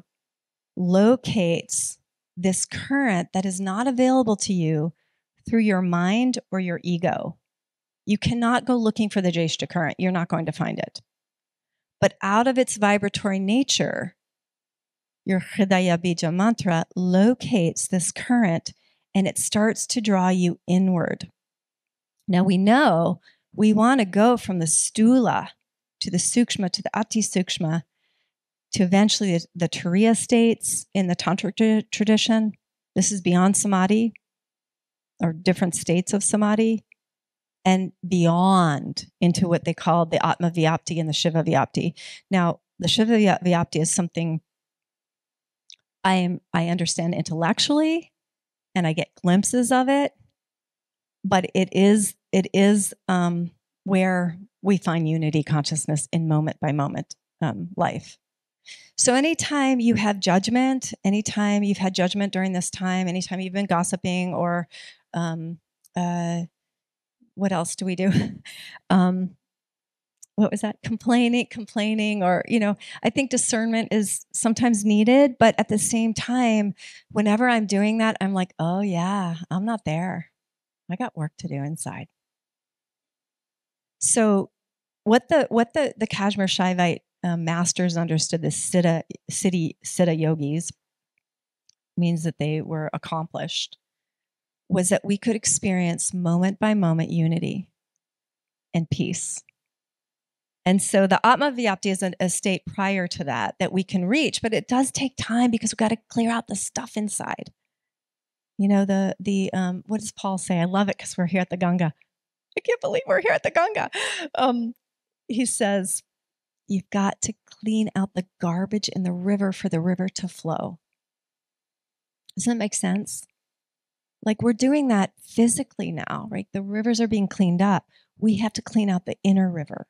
locates this current that is not available to you through your mind or your ego. You cannot go looking for the Jeshta current. You're not going to find it. But out of its vibratory nature, your Hridaya Bija mantra locates this current and it starts to draw you inward. Now we know we want to go from the stula to the sukshma to the ati sukshma to eventually the, the turiya states in the tantric tradition. This is beyond samadhi, or different states of samadhi, and beyond into what they call the Atma Vyapti and the Shiva Vyapti. Now, the Shiva Vyapti is something I am I understand intellectually, and I get glimpses of it, but it is it is um, where we find unity consciousness in moment by moment um, life. So anytime you have judgment, anytime you've had judgment during this time, anytime you've been gossiping or um, uh, what else do we do? um, what was that? Complaining, complaining, or, you know, I think discernment is sometimes needed, but at the same time, whenever I'm doing that, I'm like, oh yeah, I'm not there. I got work to do inside. So what the, what the, the Kashmir Shaivite um, masters understood, the Siddha, Siddhi, Siddha yogis, means that they were accomplished, was that we could experience moment by moment unity and peace. And so the Atma Vyapti is a, a state prior to that that we can reach, but it does take time because we've got to clear out the stuff inside. You know, the, the um, what does Paul say? I love it because we're here at the Ganga. I can't believe we're here at the Ganga. Um, he says, you've got to clean out the garbage in the river for the river to flow. Doesn't that make sense? Like, we're doing that physically now, right? The rivers are being cleaned up. We have to clean out the inner river.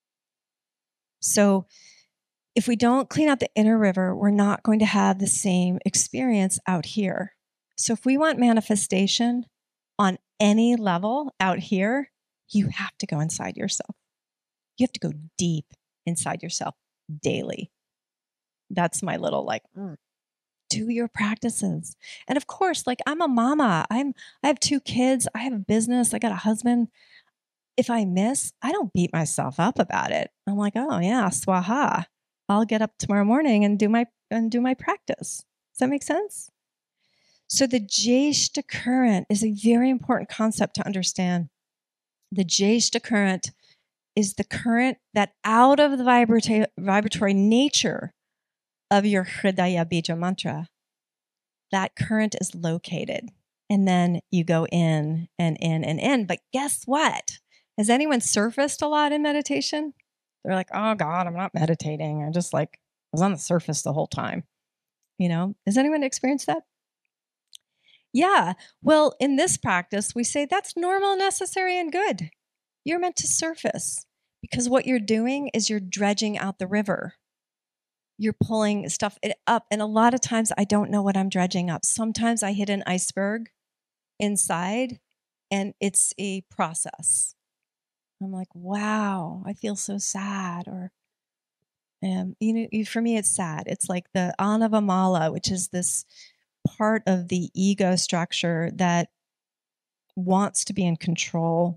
So if we don't clean out the inner river, we're not going to have the same experience out here. So if we want manifestation on any level out here, you have to go inside yourself. You have to go deep inside yourself daily. That's my little like, mm. Do your practices. And of course, like, I'm a mama. I'm I have two kids. I have a business. I got a husband. If I miss, I don't beat myself up about it. I'm like, oh yeah, swaha. I'll get up tomorrow morning and do my and do my practice. Does that make sense? So the Jeshta current is a very important concept to understand. The Jeshta current is the current that out of the vibratory, vibratory nature of your Hridaya Bija mantra, that current is located. And then you go in and in and in. But guess what? Has anyone surfaced a lot in meditation? They're like, oh God, I'm not meditating. I just like was on the surface the whole time. You know, has anyone experienced that? Yeah. Well, in this practice, we say that's normal, necessary, and good. You're meant to surface because what you're doing is you're dredging out the river. You're pulling stuff up. And a lot of times I don't know what I'm dredging up. Sometimes I hit an iceberg inside and it's a process. I'm like, wow, I feel so sad. Or, um, you know, for me, it's sad. It's like the Anavamala, which is this part of the ego structure that wants to be in control,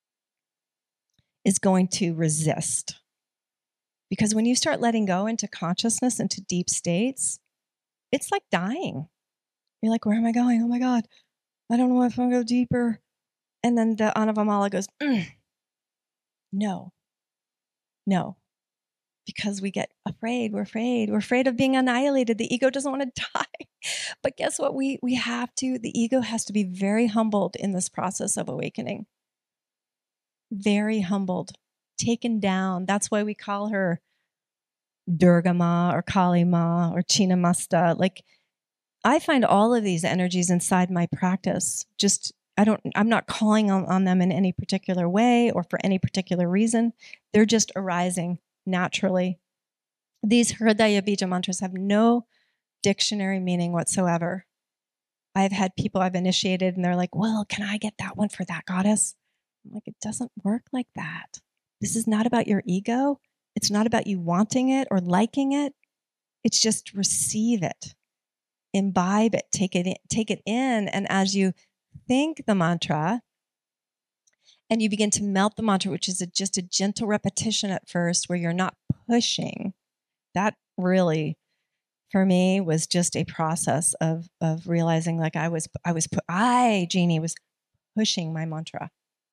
is going to resist. Because when you start letting go into consciousness, into deep states, it's like dying. You're like, where am I going? Oh my God, I don't know if I'm going to go deeper. And then the Anavamala goes, mm, no, no. Because we get afraid, we're afraid, we're afraid of being annihilated. The ego doesn't want to die. But guess what? We, we have to, the ego has to be very humbled in this process of awakening. Very humbled, taken down. That's why we call her Durga Ma or Kali Ma or Chinnamasta. Like, I find all of these energies inside my practice. Just, I don't, I'm not calling on, on them in any particular way or for any particular reason. They're just arising naturally. These Hridaya Bija mantras have no dictionary meaning whatsoever. I've had people I've initiated and they're like, well, can I get that one for that goddess? I'm like, it doesn't work like that. This is not about your ego. It's not about you wanting it or liking it. It's just receive it, imbibe it, take it in, take it in. And as you think the mantra and you begin to melt the mantra, which is a, just a gentle repetition at first where you're not pushing, that really, for me, was just a process of, of realizing like I was, I was, I, Jeanie, was pushing my mantra.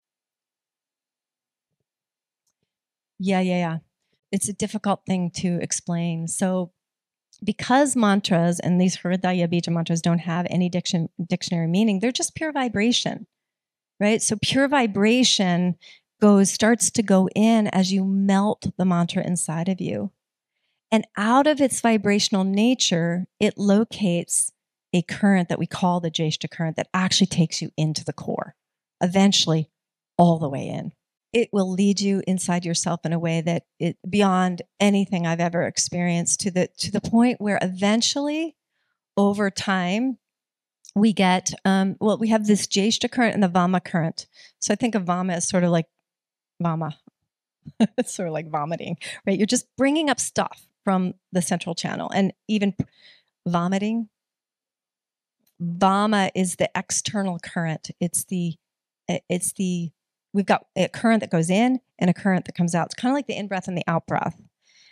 Yeah, yeah, yeah. It's a difficult thing to explain. So because mantras and these Hridaya Bija mantras don't have any diction, dictionary meaning, they're just pure vibration, right? So pure vibration goes, starts to go in as you melt the mantra inside of you. And out of its vibrational nature, it locates a current that we call the Jeshta current that actually takes you into the core, eventually all the way in. It will lead you inside yourself in a way that it beyond anything I've ever experienced, to the to the point where eventually, over time, we get um, well, we have this Jeshta current and the Vama current. So I think of Vama as sort of like Vama. It's sort of like vomiting, right? You're just bringing up stuff from the central channel, and even vomiting. Vama is the external current. It's the it's the We've got a current that goes in and a current that comes out. It's kind of like the in-breath and the out-breath.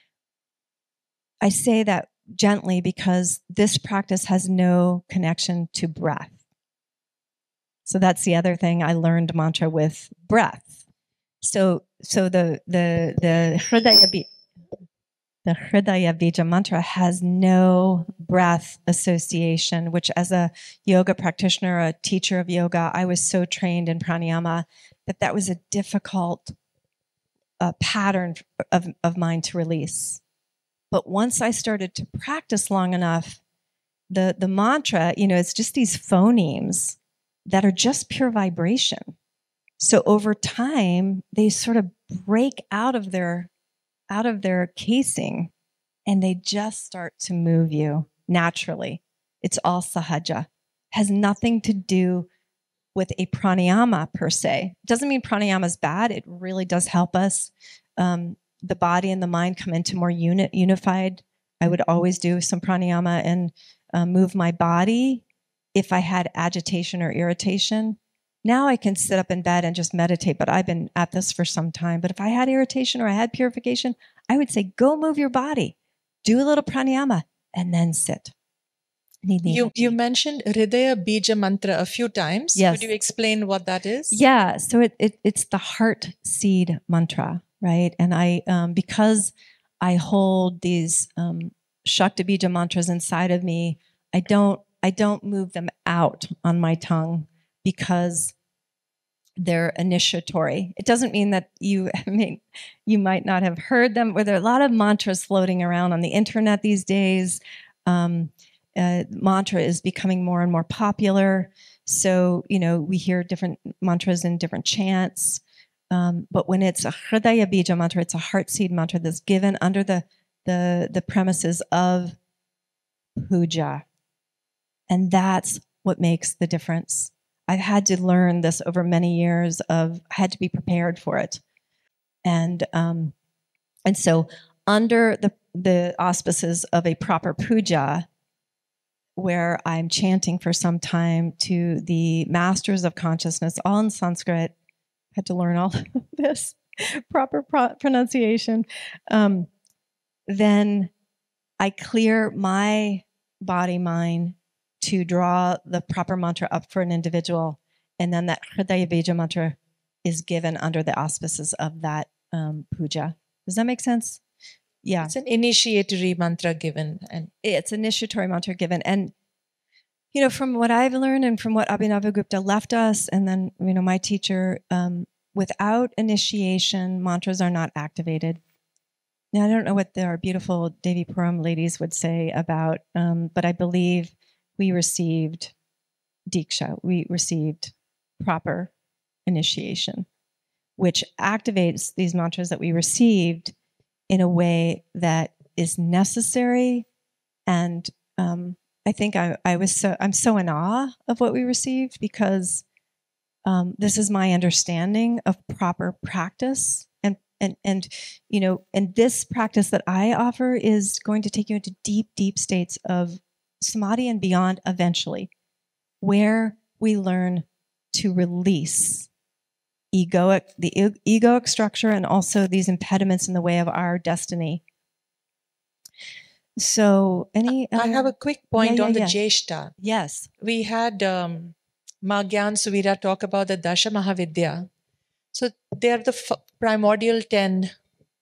I say that gently because this practice has no connection to breath. So that's the other thing. I learned mantra with breath. So, so the the the Hridaya Bija, the Hridaya Bija mantra has no breath association. Which, as a yoga practitioner, a teacher of yoga, I was so trained in pranayama that that was a difficult uh, pattern of, of mine to release. But once I started to practice long enough, the, the mantra, you know, it's just these phonemes that are just pure vibration. So over time, they sort of break out of their, out of their casing and they just start to move you naturally. It's all sahaja. Has nothing to do with a pranayama per se. It doesn't mean pranayama is bad. It really does help us. Um, the body and the mind come into more unit, unified. I would always do some pranayama and uh, move my body if I had agitation or irritation. Now I can sit up in bed and just meditate, but I've been at this for some time. But if I had irritation or I had purification, I would say, go move your body, do a little pranayama, and then sit. You you mentioned Hridaya Bija mantra a few times. Yes. Could you explain what that is? Yeah. So it, it it's the heart seed mantra. right? And I, um, because I hold these um, Shakti Bija mantras inside of me, I don't, I don't move them out on my tongue because they're initiatory. It doesn't mean that you, I mean, you might not have heard them. Where there are a lot of mantras floating around on the internet these days. Um, uh, mantra is becoming more and more popular. So, you know, we hear different mantras in different chants. Um, but when it's a Hridaya Bija mantra, it's a heart seed mantra that's given under the, the, the premises of puja. And that's what makes the difference. I've had to learn this over many years of, I had to be prepared for it. And, um, and so under the, the auspices of a proper puja, where I'm chanting for some time to the masters of consciousness, all in Sanskrit, had to learn all of this proper pro- pronunciation, um, then I clear my body, mind, to draw the proper mantra up for an individual. And then that Hridaya Bija mantra is given under the auspices of that um, puja. Does that make sense? Yeah. It's an initiatory mantra given. And it's an initiatory mantra given. And, you know, from what I've learned and from what Abhinavagupta left us, and then, you know, my teacher, um, without initiation, mantras are not activated. Now, I don't know what our beautiful Devi Puram ladies would say about, um, but I believe we received Diksha. We received proper initiation, which activates these mantras that we received in a way that is necessary. And um, I think I, I was so, I'm so in awe of what we received because um, this is my understanding of proper practice. And, and, and, you know, and this practice that I offer is going to take you into deep, deep states of samadhi and beyond eventually, where we learn to release egoic, the egoic structure and also these impediments in the way of our destiny. So any I other... have a quick point yeah, yeah, on the yeah. Jeshta. Yes. We had um, Ma Gyan Suvira talk about the Dasha Mahavidya. So they are the f- primordial ten.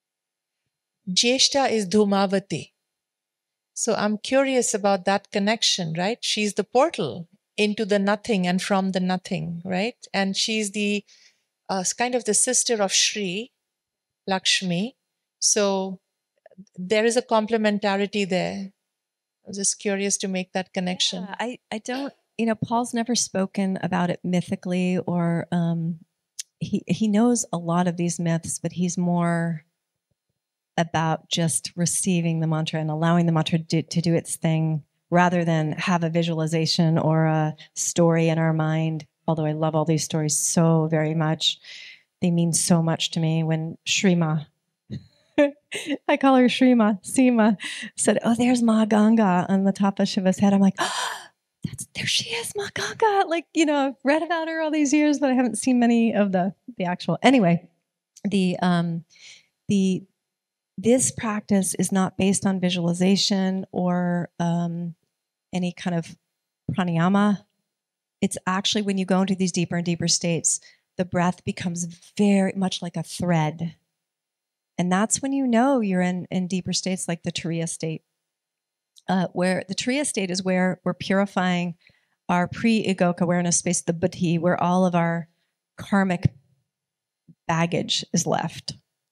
Jeshta is Dhumavati. So I'm curious about that connection, right? She's the portal into the nothing and from the nothing, right? And she's the uh, kind of the sister of Shri, Lakshmi. So there is a complementarity there. I was just curious to make that connection. Yeah, I, I don't, you know, Paul's never spoken about it mythically or um, he, he knows a lot of these myths, but he's more about just receiving the mantra and allowing the mantra to, to do its thing rather than have a visualization or a story in our mind. Although I love all these stories so very much. They mean so much to me. When Shrima, I call her Shrima, Seema, said, oh, there's Ma Ganga on the top of Shiva's head. I'm like, oh, that's, there she is, Ma Ganga. Like, you know, I've read about her all these years, but I haven't seen many of the, the actual, anyway, the, um, the, this practice is not based on visualization or um, any kind of pranayama. It's actually when you go into these deeper and deeper states, the breath becomes very much like a thread. And that's when you know you're in, in deeper states like the Turiya state, uh, where the Turiya state is where we're purifying our pre-egoic awareness space, the buddhi, where all of our karmic baggage is left.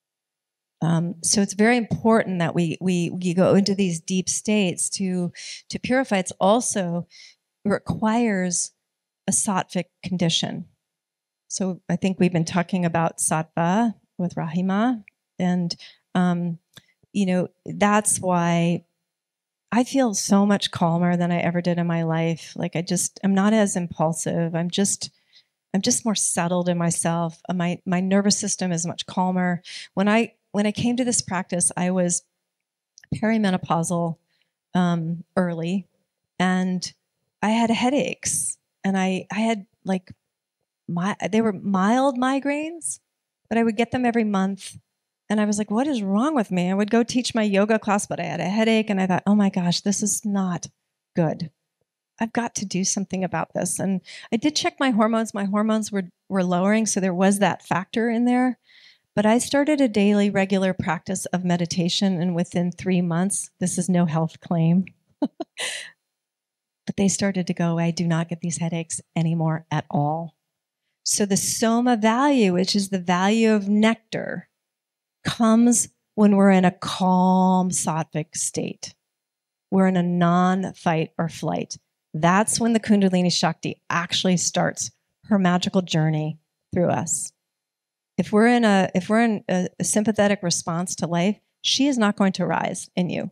Um, so it's very important that we, we we go into these deep states to to purify. It's also requires a sattvic condition. So I think we've been talking about sattva with Rahima, and um, you know that's why I feel so much calmer than I ever did in my life. Like I just I'm not as impulsive. I'm just I'm just more settled in myself. My my nervous system is much calmer. When I When I came to this practice, I was perimenopausal um, early, and I had headaches, and I I had like my they were mild migraines, but I would get them every month, and I was like, "What is wrong with me?" I would go teach my yoga class, but I had a headache, and I thought, "Oh my gosh, this is not good. I've got to do something about this." And I did check my hormones. My hormones were were lowering, so there was that factor in there. But I started a daily regular practice of meditation, and within three months, this is no health claim, but they started to go away. I do not get these headaches anymore at all. So the soma value, which is the value of nectar, comes when we're in a calm sattvic state. We're in a non-fight or flight. That's when the Kundalini Shakti actually starts her magical journey through us. If we're in a if we're in a, a sympathetic response to life, she is not going to rise in you.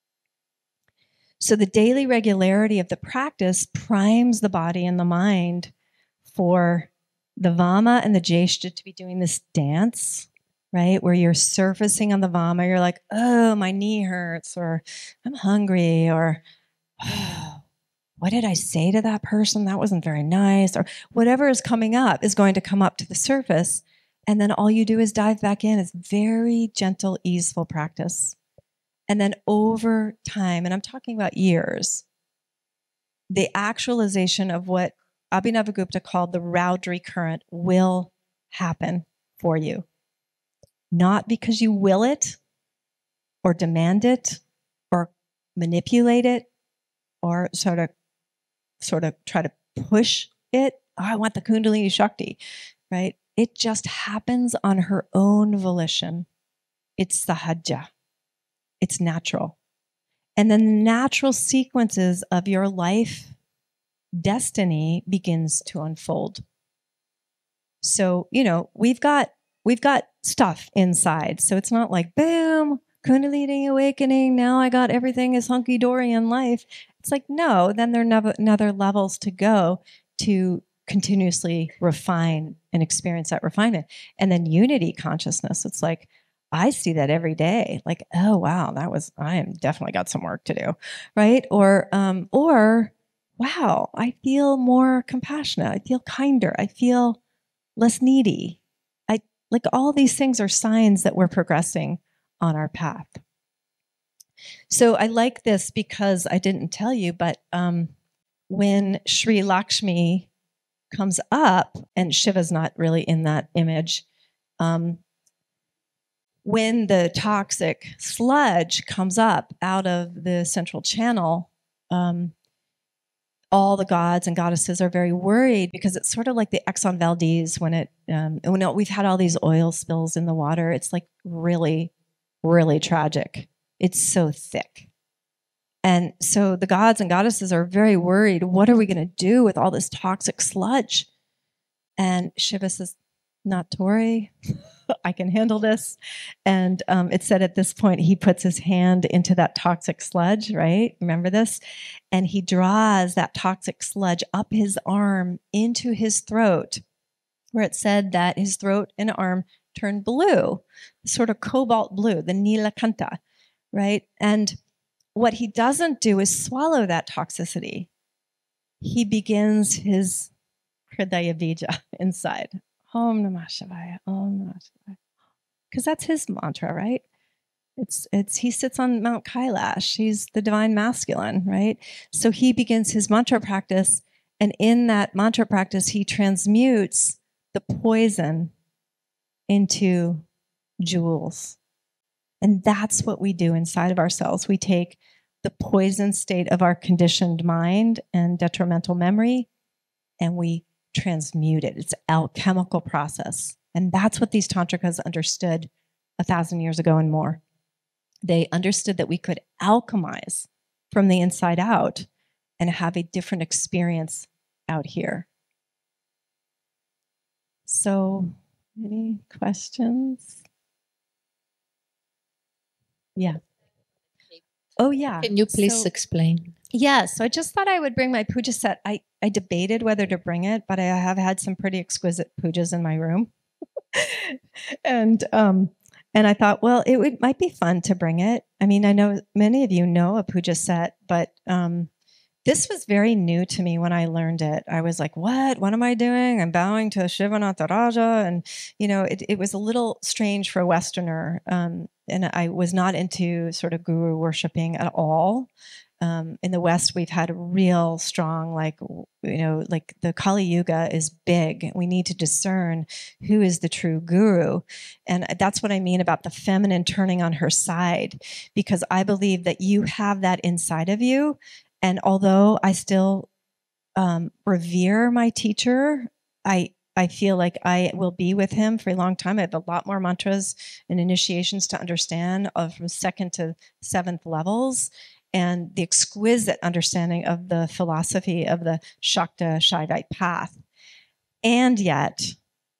So the daily regularity of the practice primes the body and the mind for the Vama and the Jeshta to be doing this dance, right? Where you're surfacing on the Vama, you're like, oh, my knee hurts, or I'm hungry, or oh, what did I say to that person? That wasn't very nice, or whatever is coming up is going to come up to the surface. And then all you do is dive back in. It's very gentle, easeful practice. And then over time, and I'm talking about years, the actualization of what Abhinavagupta called the Rowdry current will happen for you. Not because you will it, or demand it, or manipulate it, or sort of, sort of try to push it. Oh, I want the Kundalini Shakti, right? It just happens on her own volition. It's sahaja. It's natural. And then the natural sequences of your life destiny begins to unfold. So, you know, we've got we've got stuff inside. So it's not like, boom, Kundalini awakening, now I got everything is hunky-dory in life. It's like, no, then there are never, another levels to go to continuously refine and experience that refinement. And then unity consciousness, it's like, I see that every day. Like, oh, wow, that was, I am definitely got some work to do, right? Or, um, or, wow, I feel more compassionate. I feel kinder. I feel less needy. I like all these things are signs that we're progressing on our path. So I like this because I didn't tell you, but um, when Sri Lakshmi comes up, and Shiva's not really in that image, um, when the toxic sludge comes up out of the central channel, um, all the gods and goddesses are very worried because it's sort of like the Exxon Valdez when it, um, when we've had all these oil spills in the water. It's like really, really tragic. It's so thick. And so the gods and goddesses are very worried. What are we going to do with all this toxic sludge? And Shiva says, not to worry. I can handle this. And um, it said at this point, he puts his hand into that toxic sludge, right? Remember this? And he draws that toxic sludge up his arm into his throat, where it said that his throat and arm turned blue, sort of cobalt blue, the Nilakanta, right? And what he doesn't do is swallow that toxicity. He begins his Hridaya Bija inside. Om Namah Shivaya, Om Namah Shivaya. Because that's his mantra, right? It's, it's, he sits on Mount Kailash. He's the divine masculine, right? So he begins his mantra practice. And in that mantra practice, he transmutes the poison into jewels. And that's what we do inside of ourselves. We take the poison state of our conditioned mind and detrimental memory, and we transmute it. It's an alchemical process. And that's what these tantrikas understood a thousand years ago and more. They understood that we could alchemize from the inside out and have a different experience out here. So, any questions? Yeah. Oh, yeah. Can you please so, explain? Yeah, so I just thought I would bring my puja set. I, I debated whether to bring it, but I have had some pretty exquisite pujas in my room. and um, and I thought, well, it would might be fun to bring it. I mean, I know many of you know a puja set, but um, this was very new to me when I learned it. I was like, what? What am I doing? I'm bowing to Shivanatha Raja. And, you know, it, it was a little strange for a Westerner. Um, and I was not into sort of guru worshiping at all. Um, in the West, we've had a real strong, like, you know, like the Kaliyuga is big. We need to discern who is the true guru. And that's what I mean about the feminine turning on her side, because I believe that you have that inside of you. And although I still um, revere my teacher, I I feel like I will be with him for a long time. I have a lot more mantras and initiations to understand of from second to seventh levels, and the exquisite understanding of the philosophy of the Shakti Shaivite path. And yet,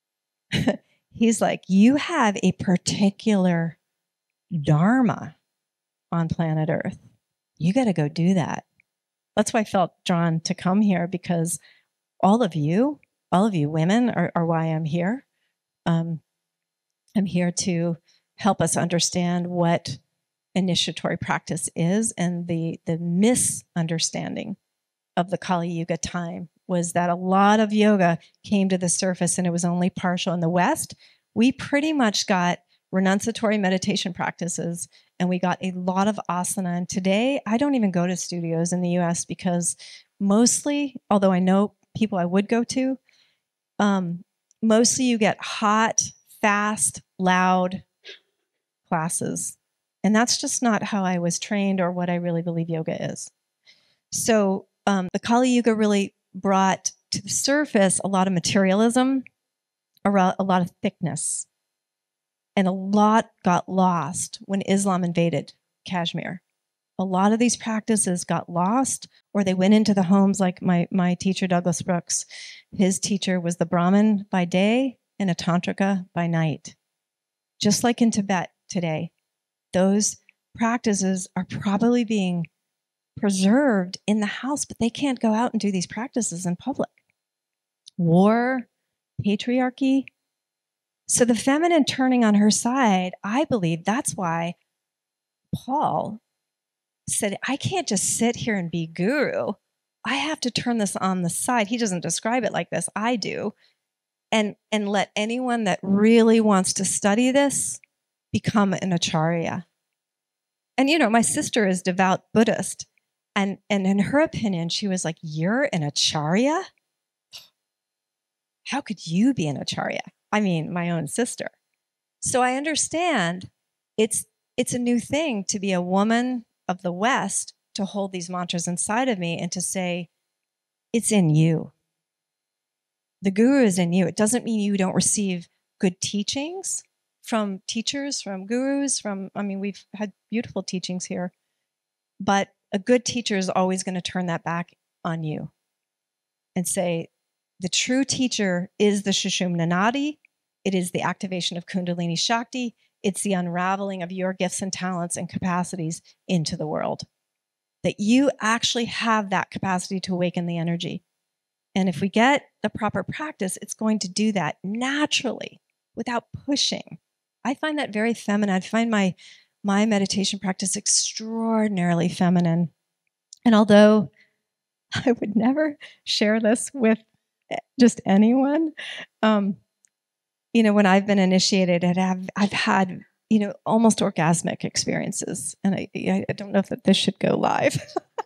he's like, you have a particular dharma on planet Earth. You got to go do that. That's why I felt drawn to come here, because all of you, all of you women are, are why I'm here. Um, I'm here to help us understand what initiatory practice is, and the, the misunderstanding of the Kali Yuga time was that a lot of yoga came to the surface and it was only partial. In the West, we pretty much got renunciatory meditation practices and we got a lot of asana. And today, I don't even go to studios in the U S because mostly, although I know people I would go to, um, mostly you get hot, fast, loud classes. And that's just not how I was trained or what I really believe yoga is. So um, the Kali Yuga really brought to the surface a lot of materialism, a lot of thickness, and a lot got lost when Islam invaded Kashmir. A lot of these practices got lost, or they went into the homes like my, my teacher, Douglas Brooks. His teacher was the Brahmin by day and a Tantrika by night. Just like in Tibet today, those practices are probably being preserved in the house, but they can't go out and do these practices in public. War, patriarchy. So the feminine turning on her side, I believe that's why Paul said, I can't just sit here and be guru. I have to turn this on the side. He doesn't describe it like this. I do. And, and let anyone that really wants to study this become an acharya. And, you know, my sister is devout Buddhist. And, and in her opinion, she was like, you're an acharya? How could you be an acharya? I mean, my own sister. So I understand it's, it's a new thing to be a woman of the West, to hold these mantras inside of me and to say, it's in you. The guru is in you. It doesn't mean you don't receive good teachings from teachers, from gurus, from, I mean, we've had beautiful teachings here, but a good teacher is always going to turn that back on you and say, the true teacher is the Sushumna Nadi. It is the activation of Kundalini Shakti. It's the unraveling of your gifts and talents and capacities into the world. That you actually have that capacity to awaken the energy. And if we get the proper practice, it's going to do that naturally without pushing. I find that very feminine. I find my, my meditation practice extraordinarily feminine. And although I would never share this with just anyone, um, you know, when I've been initiated, and I've, I've had, you know, almost orgasmic experiences. And I, I don't know if that this should go live.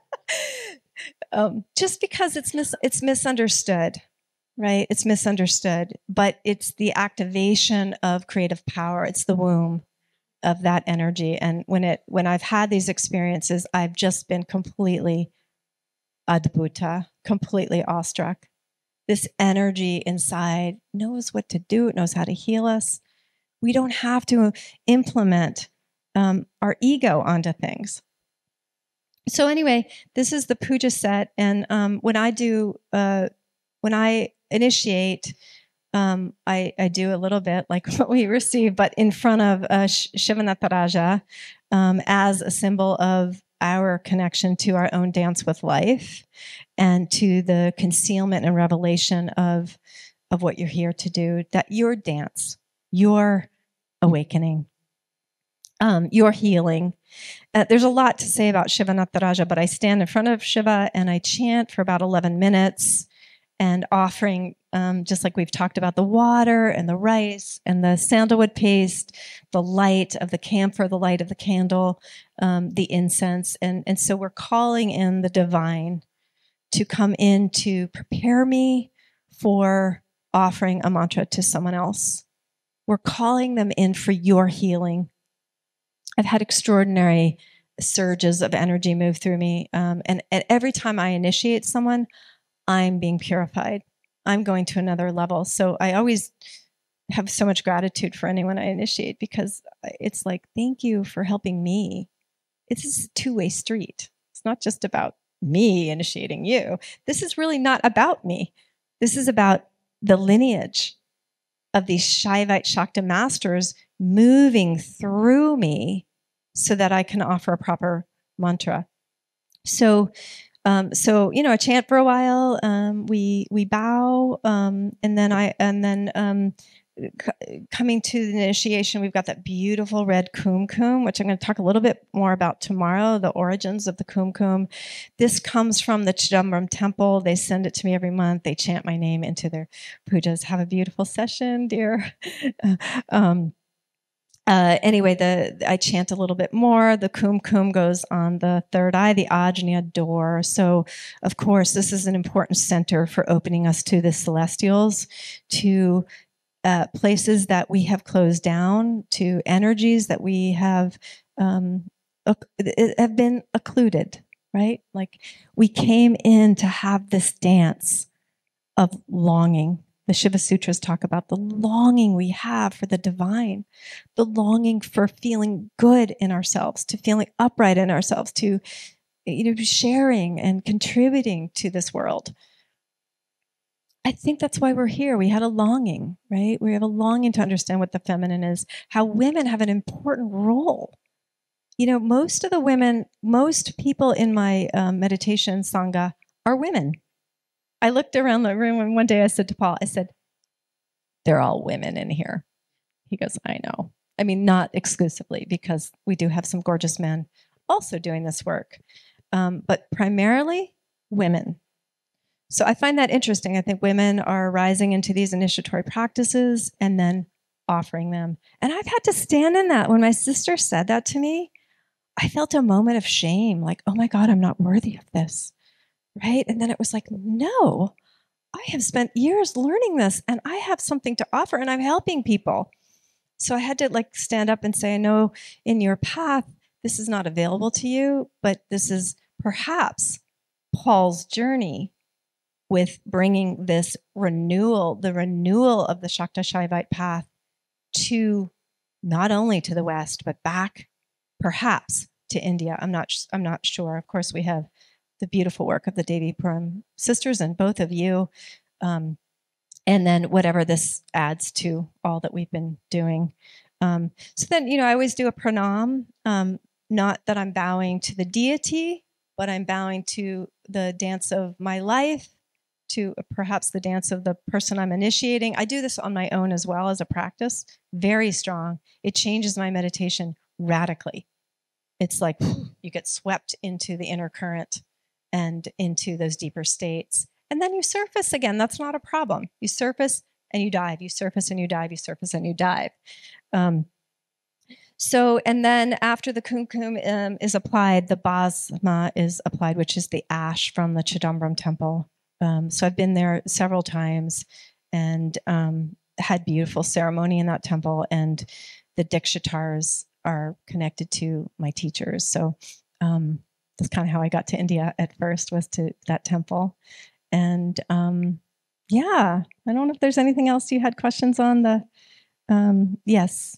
um, just because it's mis- it's misunderstood, right? It's misunderstood, but it's the activation of creative power. It's the womb of that energy. And when it, when I've had these experiences, I've just been completely adbhuta, completely awestruck. This energy inside knows what to do. It knows how to heal us. We don't have to implement um, our ego onto things. So anyway, this is the puja set. And um, when I do, uh, when I initiate, um, I, I do a little bit like what we receive, but in front of uh, Shivanataraja um, as a symbol of our connection to our own dance with life and to the concealment and revelation of, of what you're here to do, that your dance, your awakening, um, your healing. Uh, there's a lot to say about Shivanataraja, but I stand in front of Shiva and I chant for about eleven minutes and offering um, just like we've talked about the water and the rice and the sandalwood paste, the light of the camphor, the light of the candle, um, the incense. And, and so we're calling in the divine to come in to prepare me for offering a mantra to someone else. We're calling them in for your healing. I've had extraordinary surges of energy move through me. Um, and, and every time I initiate someone, I'm being purified. I'm going to another level. So I always have so much gratitude for anyone I initiate, because it's like, thank you for helping me. It's a two-way street. It's not just about me initiating you. This is really not about me. This is about the lineage of these Shaivite Shakti masters moving through me so that I can offer a proper mantra. So Um, so, you know, I chant for a while, um, we, we bow, um, and then I, and then, um, c- coming to the initiation, we've got that beautiful red kumkum, which I'm going to talk a little bit more about tomorrow, the origins of the kumkum. This comes from the Chidambaram temple. They send it to me every month. They chant my name into their pujas. Have a beautiful session, dear. um, Uh, anyway, the I chant a little bit more. The kum kum goes on the third eye, the Ajna door. So, of course, this is an important center for opening us to the celestials, to uh, places that we have closed down, to energies that we have um, have been occluded. Right? Like we came in to have this dance of longing. The Shiva Sutras talk about the longing we have for the divine, the longing for feeling good in ourselves, to feeling upright in ourselves, to, you know, sharing and contributing to this world. I think that's why we're here. We had a longing, right? We have a longing to understand what the feminine is, how women have an important role. You know, most of the women, most people in my um, meditation Sangha are women. I looked around the room and one day I said to Paul, I said, they're all women in here. He goes, I know. I mean, not exclusively, because we do have some gorgeous men also doing this work, um, but primarily women. So I find that interesting. I think women are rising into these initiatory practices and then offering them. And I've had to stand in that. When my sister said that to me, I felt a moment of shame, like, oh my God, I'm not worthy of this. Right? And then it was like, no, I have spent years learning this and I have something to offer and I'm helping people. So I had to like stand up and say, I know in your path, this is not available to you, but this is perhaps Paul's journey with bringing this renewal, the renewal of the Shakta Shaivite path to not only to the West, but back perhaps to India. I'm not, I'm not sure. Of course, we have the beautiful work of the Devi Puram sisters and both of you. Um, and then whatever this adds to all that we've been doing. Um, so then, you know, I always do a pranam, um, not that I'm bowing to the deity, but I'm bowing to the dance of my life, to perhaps the dance of the person I'm initiating. I do this on my own as well as a practice, very strong. It changes my meditation radically. It's like you get swept into the inner current and into those deeper states. And then you surface again. That's not a problem. You surface and you dive. You surface and you dive. You surface and you dive. Um, so, and then after the kumkum um, is applied, the bhasma is applied, which is the ash from the Chidambaram temple. Um, so I've been there several times and um, had beautiful ceremony in that temple. And the dikshitars are connected to my teachers. So um, that's kind of how I got to India at first, was to that temple. And um, yeah, I don't know if there's anything else you had questions on. The um, yes.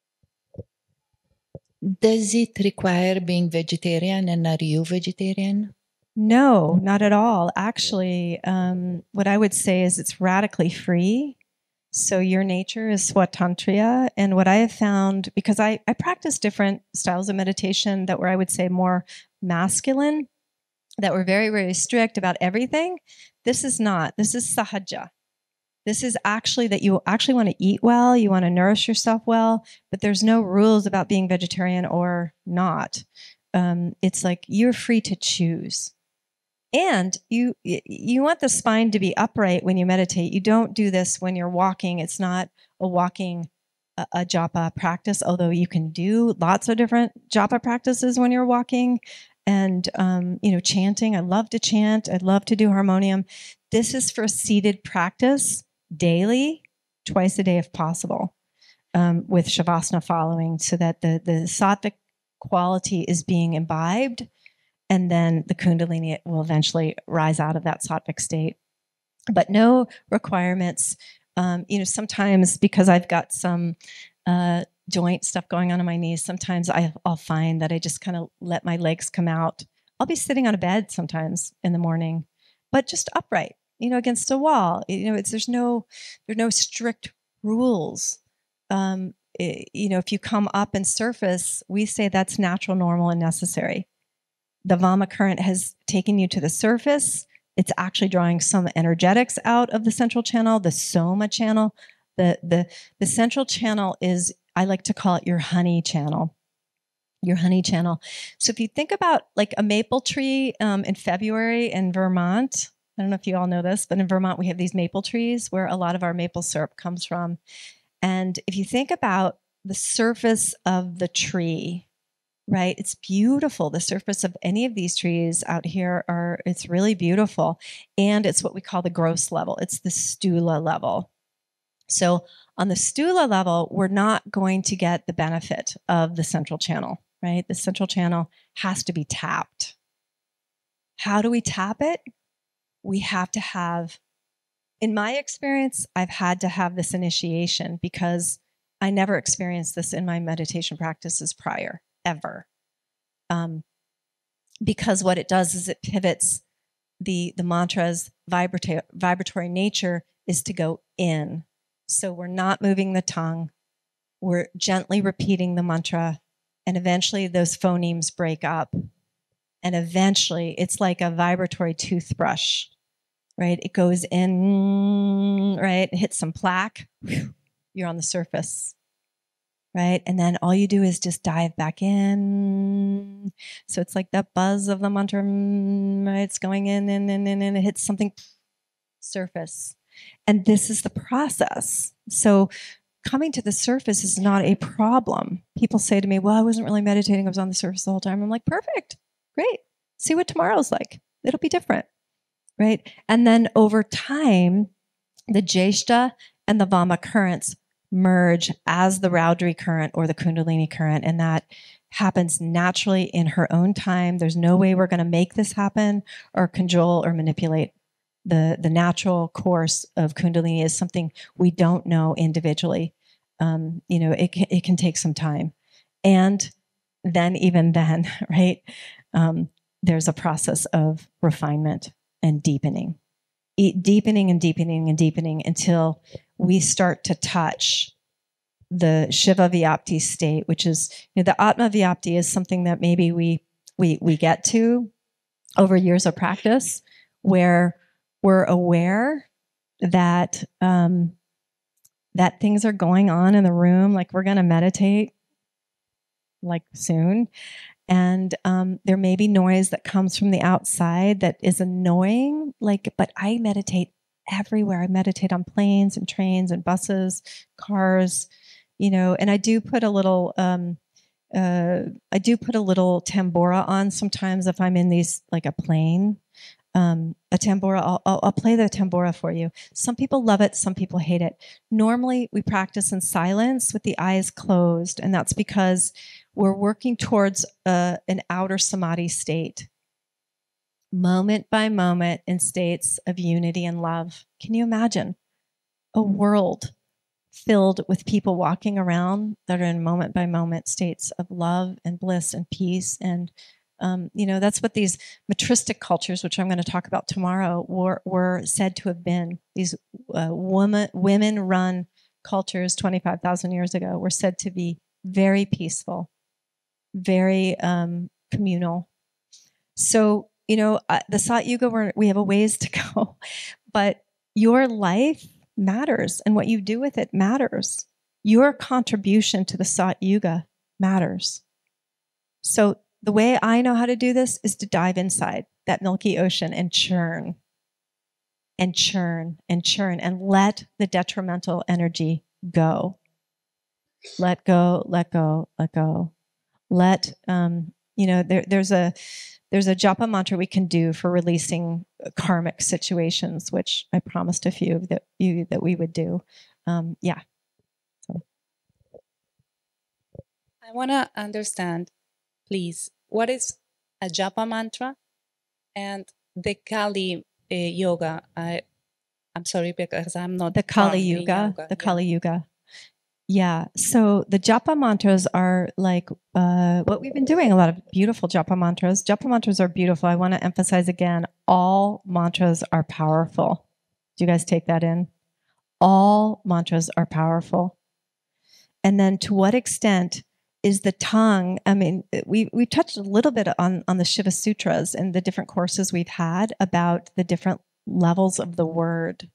Does it require being vegetarian, and are you vegetarian? No, not at all. Actually, um, what I would say is it's radically free. So your nature is swatantriya. And what I have found, because I, I practice different styles of meditation that were, I would say, more masculine, that were very, very strict about everything. This is not. This is sahaja. This is actually that you actually want to eat well, you want to nourish yourself well, but there's no rules about being vegetarian or not. Um, it's like you're free to choose. And you you want the spine to be upright when you meditate. You don't do this when you're walking. It's not a walking a, a japa practice, although you can do lots of different japa practices when you're walking. And um, you know, chanting. I love to chant. I love to do harmonium. This is for seated practice daily, twice a day if possible, um, with shavasana following, so that the the sattvic quality is being imbibed. And then the Kundalini will eventually rise out of that sattvic state. But no requirements. Um, you know, sometimes because I've got some uh, joint stuff going on in my knees, sometimes I, I'll find that I just kind of let my legs come out. I'll be sitting on a bed sometimes in the morning, but just upright, you know, against a wall. You know, it's there's no there's no strict rules. Um, it, you know, if you come up and surface, we say that's natural, normal, and necessary. The Vama current has taken you to the surface. It's actually drawing some energetics out of the central channel, the soma channel. The, the, the central channel is, I like to call it your honey channel. Your honey channel. So if you think about like a maple tree um, in February in Vermont, I don't know if you all know this, but in Vermont we have these maple trees where a lot of our maple syrup comes from. And if you think about the surface of the tree, right? It's beautiful. The surface of any of these trees out here are, it's really beautiful. And it's what we call the gross level. It's the stula level. So on the stula level, we're not going to get the benefit of the central channel, right? The central channel has to be tapped. How do we tap it? We have to have, in my experience, I've had to have this initiation because I never experienced this in my meditation practices prior. Ever. Um, because what it does is it pivots the, the mantra's vibratory, vibratory nature is to go in. So we're not moving the tongue. We're gently repeating the mantra. And eventually those phonemes break up. And eventually it's like a vibratory toothbrush, right? It goes in, right? It hits some plaque. Whew, you're on the surface. Right? And then all you do is just dive back in. So it's like that buzz of the mantra, right? It's going in and in, and in, it hits something, surface. And this is the process. So coming to the surface is not a problem. People say to me, well, I wasn't really meditating. I was on the surface the whole time. I'm like, perfect. Great. See what tomorrow's like. It'll be different. Right? And then over time, the Jeshta and the Vama currents merge as the Raudri current or the Kundalini current, and that happens naturally in her own time. There's no way we're going to make this happen or cajole or manipulate. The, the natural course of Kundalini is something we don't know individually. Um, you know, it, it can take some time. And then even then, right, um, there's a process of refinement and deepening. Deepening and deepening and deepening until we start to touch the Shiva Vyapti state, which is, you know, the Atma Vyapti is something that maybe we we we get to over years of practice, where we're aware that um, that things are going on in the room, like we're going to meditate like soon. And um, there may be noise that comes from the outside that is annoying. Like, but I meditate everywhere. I meditate on planes and trains and buses, cars, you know. And I do put a little, um, uh, I do put a little tambura on sometimes if I'm in these, like a plane. Um, a tambura, I'll, I'll, I'll play the tambura for you. Some people love it, some people hate it. Normally, we practice in silence with the eyes closed, and that's because we're working towards uh, an outer samadhi state, moment by moment, in states of unity and love. Can you imagine a world filled with people walking around that are in moment by moment states of love and bliss and peace? And Um, you know, that's what these matristic cultures, which I'm going to talk about tomorrow, were, were said to have been. These uh, woman, women-run cultures twenty-five thousand years ago were said to be very peaceful, very um, communal. So, you know, uh, the Sat Yuga, we're, we have a ways to go, but your life matters, and what you do with it matters. Your contribution to the Sat Yuga matters. So the way I know how to do this is to dive inside. that milky ocean and churn and churn and churn and let the detrimental energy go. Let go, let go, let go. Let, um, you know, there, there's a, there's a japa mantra we can do for releasing karmic situations, which I promised a few that you, that we would do. Um, yeah. So. I want to understand, please, what is a japa mantra and the Kali uh, yoga? I, I'm sorry because I'm not the Kaliyuga, the yeah. Kaliyuga. Yeah. So the japa mantras are like uh, what we've been doing. A lot of beautiful japa mantras. Japa mantras are beautiful. I want to emphasize again: all mantras are powerful. Do you guys take that in? All mantras are powerful. And then, to what extent is the tongue? I mean, we we touched a little bit on on the Shiva Sutras and the different courses we've had about the different levels of the word.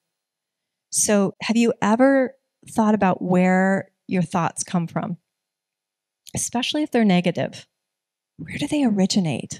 So, have you ever thought about where your thoughts come from, especially if they're negative? Where do they originate?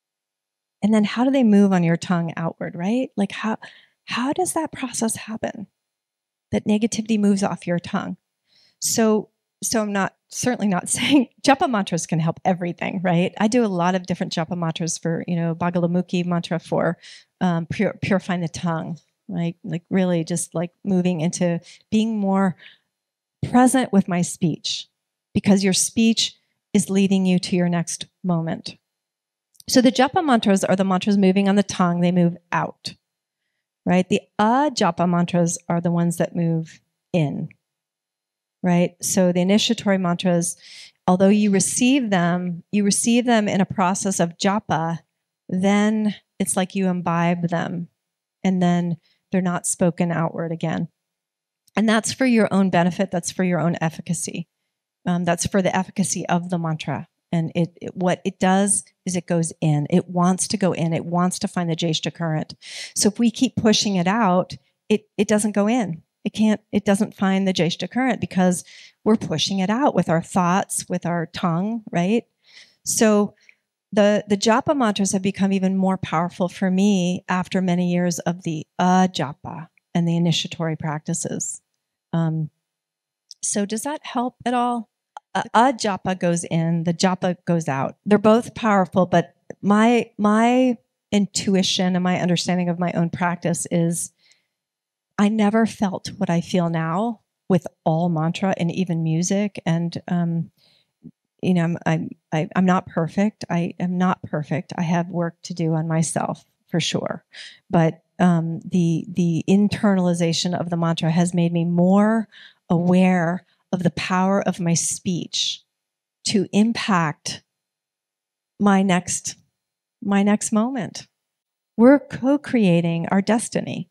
And then how do they move on your tongue outward, right? Like how, how does that process happen? That negativity moves off your tongue. So, so I'm not, certainly not saying japa mantras can help everything, right? I do a lot of different japa mantras for, you know, Bagalamukhi mantra for um, pur- purifying the tongue, right? Like really just like moving into being more present with my speech, because your speech is leading you to your next moment. So the japa mantras are the mantras moving on the tongue. They move out, right? The a-japa mantras are the ones that move in, right? So the initiatory mantras, although you receive them, you receive them in a process of japa, then it's like you imbibe them, and then they're not spoken outward again. And that's for your own benefit. That's for your own efficacy. Um, that's for the efficacy of the mantra. And it, it what it does is it goes in. It wants to go in. It wants to find the Jeshta current. So if we keep pushing it out, it it doesn't go in. It can't. It doesn't find the Jeshta current because we're pushing it out with our thoughts, with our tongue, right? So the the japa mantras have become even more powerful for me after many years of the a-japa and the initiatory practices. Um, so does that help at all? A, a japa goes in, the japa goes out. They're both powerful, but my my intuition and my understanding of my own practice is I never felt what I feel now with all mantra and even music. And um, you know, I'm I'm I, I'm not perfect. I am not perfect. I have work to do on myself for sure, but um, the the internalization of the mantra has made me more aware of the power of my speech to impact my next my next moment. We're co-creating our destiny.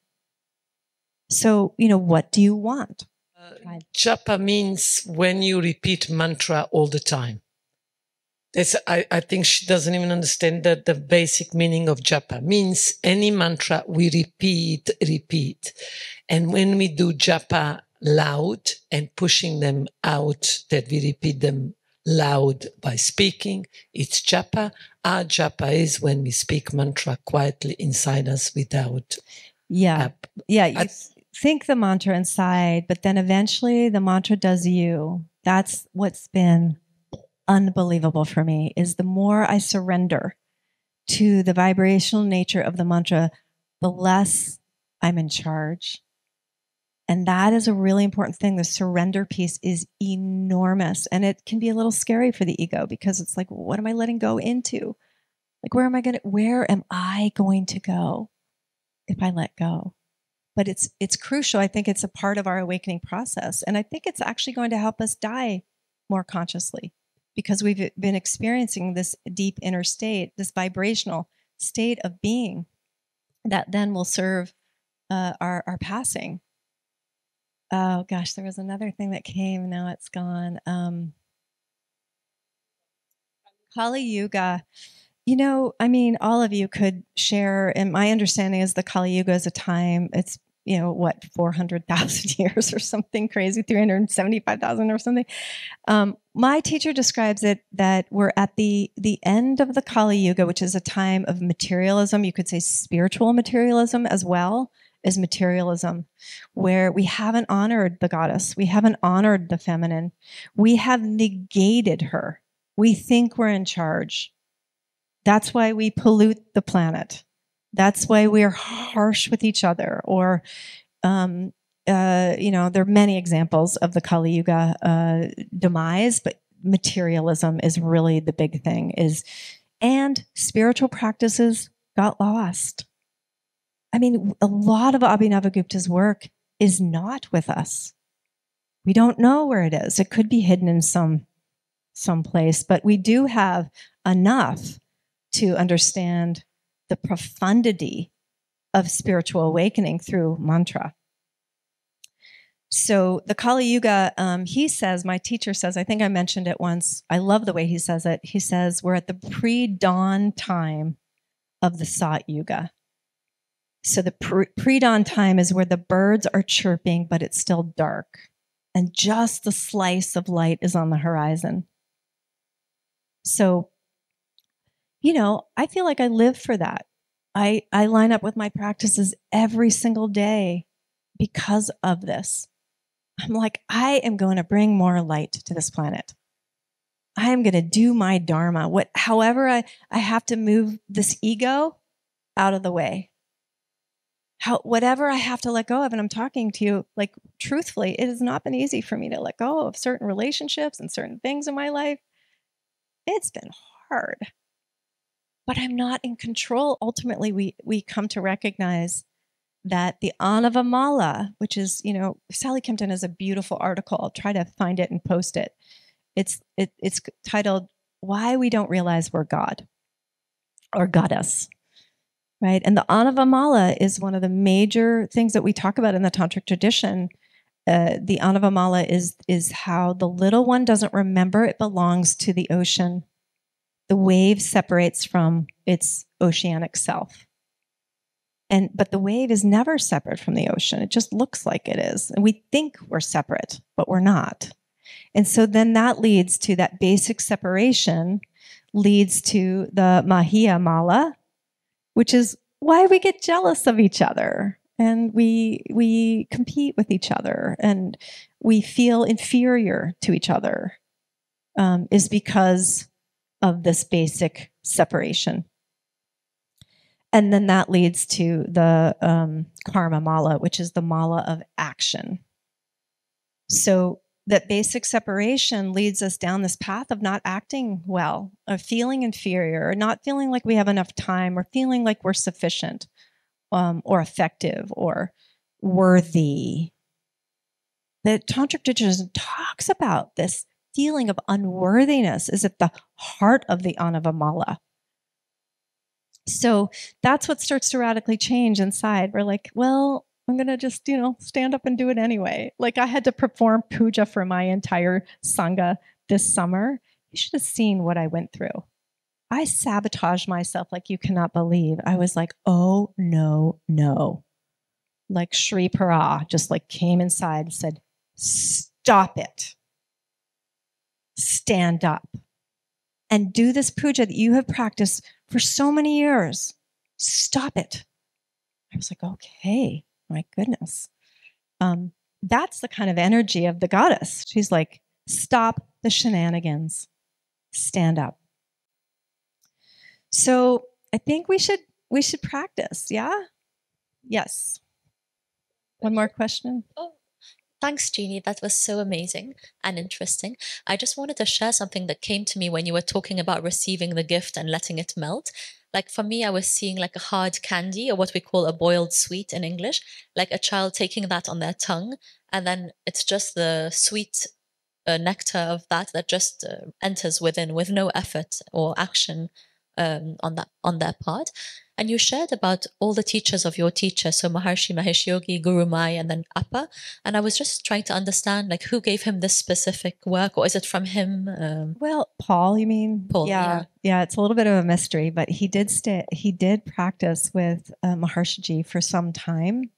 So, you know, what do you want? Uh, japa means when you repeat mantra all the time. That's, I, I think she doesn't even understand that the basic meaning of japa means any mantra we repeat, repeat. And when we do japa loud and pushing them out, that we repeat them loud by speaking, it's japa. Our japa is when we speak mantra quietly inside us without. Yeah. App. Yeah. You I, think the mantra inside, but then eventually the mantra does you. That's what's been unbelievable for me, is the more I surrender to the vibrational nature of the mantra, the less I'm in charge. And that is a really important thing. The surrender piece is enormous. And it can be a little scary for the ego because it's like, what am I letting go into? Like, where am I going to, where am I going to go if I let go? But it's, it's crucial. I think it's a part of our awakening process. And I think it's actually going to help us die more consciously, because we've been experiencing this deep inner state, this vibrational state of being that then will serve uh, our, our passing. Oh gosh, there was another thing that came. Now it's gone. Um, Kaliyuga. You know, I mean, all of you could share. And my understanding is the Kaliyuga is a time. It's you know, what, four hundred thousand years or something crazy, three hundred seventy-five thousand or something. Um, my teacher describes it that we're at the, the end of the Kaliyuga, which is a time of materialism. You could say spiritual materialism as well as materialism, where we haven't honored the goddess. We haven't honored the feminine. We have negated her. We think we're in charge. That's why we pollute the planet. That's why we're harsh with each other. Or, um, uh, you know, there are many examples of the Kaliyuga uh, demise, but materialism is really the big thing. Is and spiritual practices got lost. I mean, a lot of Abhinavagupta's work is not with us. We don't know where it is. It could be hidden in some some place, but we do have enough to understand the profundity of spiritual awakening through mantra. So the Kaliyuga, um, he says, my teacher says, I think I mentioned it once. I love the way he says it. He says, we're at the pre-dawn time of the Sat Yuga. So the pre- pre-dawn time is where the birds are chirping, but it's still dark. And just the slice of light is on the horizon. So, you know, I feel like I live for that. I, I line up with my practices every single day because of this. I'm like, I am going to bring more light to this planet. I am going to do my dharma. What, however, I, I have to move this ego out of the way. How, whatever I have to let go of, and I'm talking to you, like, truthfully, it has not been easy for me to let go of certain relationships and certain things in my life. It's been hard. But I'm not in control. Ultimately, we, we come to recognize that the Anavamala, which is, you know, Sally Kimpton has a beautiful article. I'll try to find it and post it. It's, it, it's titled, Why We Don't Realize We're God or Goddess. Right? And the Anavamala is one of the major things that we talk about in the Tantric tradition. Uh, the Anavamala is, is how the little one doesn't remember it belongs to the ocean. The wave separates from its oceanic self. And, but the wave is never separate from the ocean. It just looks like it is. And we think we're separate, but we're not. And so then that leads to that basic separation, leads to the Mahiya Mala, which is why we get jealous of each other and we we compete with each other and we feel inferior to each other, um, is because of this basic separation. And then that leads to the um, Karma Mala, which is the Mala of action. So that basic separation leads us down this path of not acting well, of feeling inferior, or not feeling like we have enough time, or feeling like we're sufficient, um, or effective, or worthy. The Tantric tradition talks about this feeling of unworthiness is at the heart of the Anavamala. So that's what starts to radically change inside. We're like, well, I'm going to just, you know, stand up and do it anyway. Like I had to perform puja for my entire Sangha this summer. You should have seen what I went through. I sabotaged myself like you cannot believe. I was like, oh, no, no. Like Shri Para just like came inside and said, stop it. Stand up and do this puja that you have practiced for so many years. Stop it. I was like, okay. My goodness. Um, that's the kind of energy of the goddess. She's like, stop the shenanigans. Stand up. So I think we should we should practice, yeah? Yes. One more question? Oh, thanks, Jeanie. That was so amazing and interesting. I just wanted to share something that came to me when you were talking about receiving the gift and letting it melt. Like for me, I was seeing like a hard candy, or what we call a boiled sweet in English, like a child taking that on their tongue. And then it's just the sweet uh, nectar of that that just uh, enters within with no effort or action um, on that on their part. And you shared about all the teachers of your teacher, so Maharshi Mahesh Yogi, Guru Mai, and then Appa. And I was just trying to understand, like, who gave him this specific work, or is it from him? Um, well, Paul, you mean? Paul, yeah, yeah. Yeah, it's a little bit of a mystery, but he did stay, he did practice with uh, Maharshiji for some time.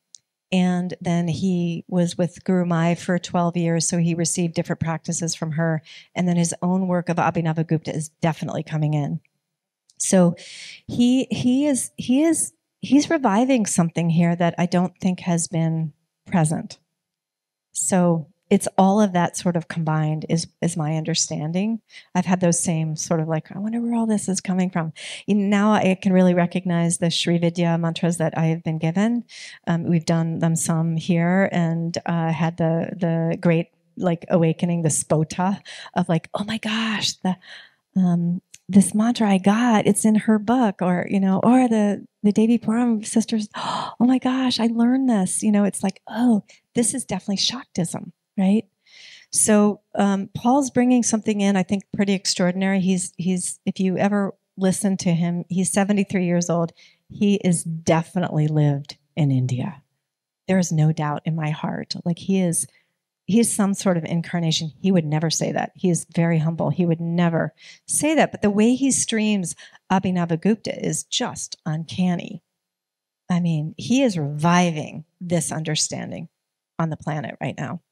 And then he was with Guru Mai for twelve years, so he received different practices from her. And then his own work of Abhinavagupta is definitely coming in. So he he is he is he's reviving something here that I don't think has been present. So it's all of that sort of combined is is my understanding. I've had those same sort of like, I wonder where all this is coming from. Now I can really recognize the Sri Vidya mantras that I have been given. Um, we've done them some here, and uh, had the the great like awakening, the spota of like, oh my gosh, the um, this mantra I got, it's in her book, or you know, or the the Devi Puram sisters. Oh my gosh, I learned this. You know, it's like, oh, this is definitely Shaktism. Right. So um, Paul's bringing something in, I think, pretty extraordinary. He's he's if you ever listen to him, he's seventy-three years old. He is definitely lived in India. There is no doubt in my heart. Like he is, he is some sort of incarnation. He would never say that. He is very humble. He would never say that. But the way he streams Abhinavagupta is just uncanny. I mean, he is reviving this understanding on the planet right now.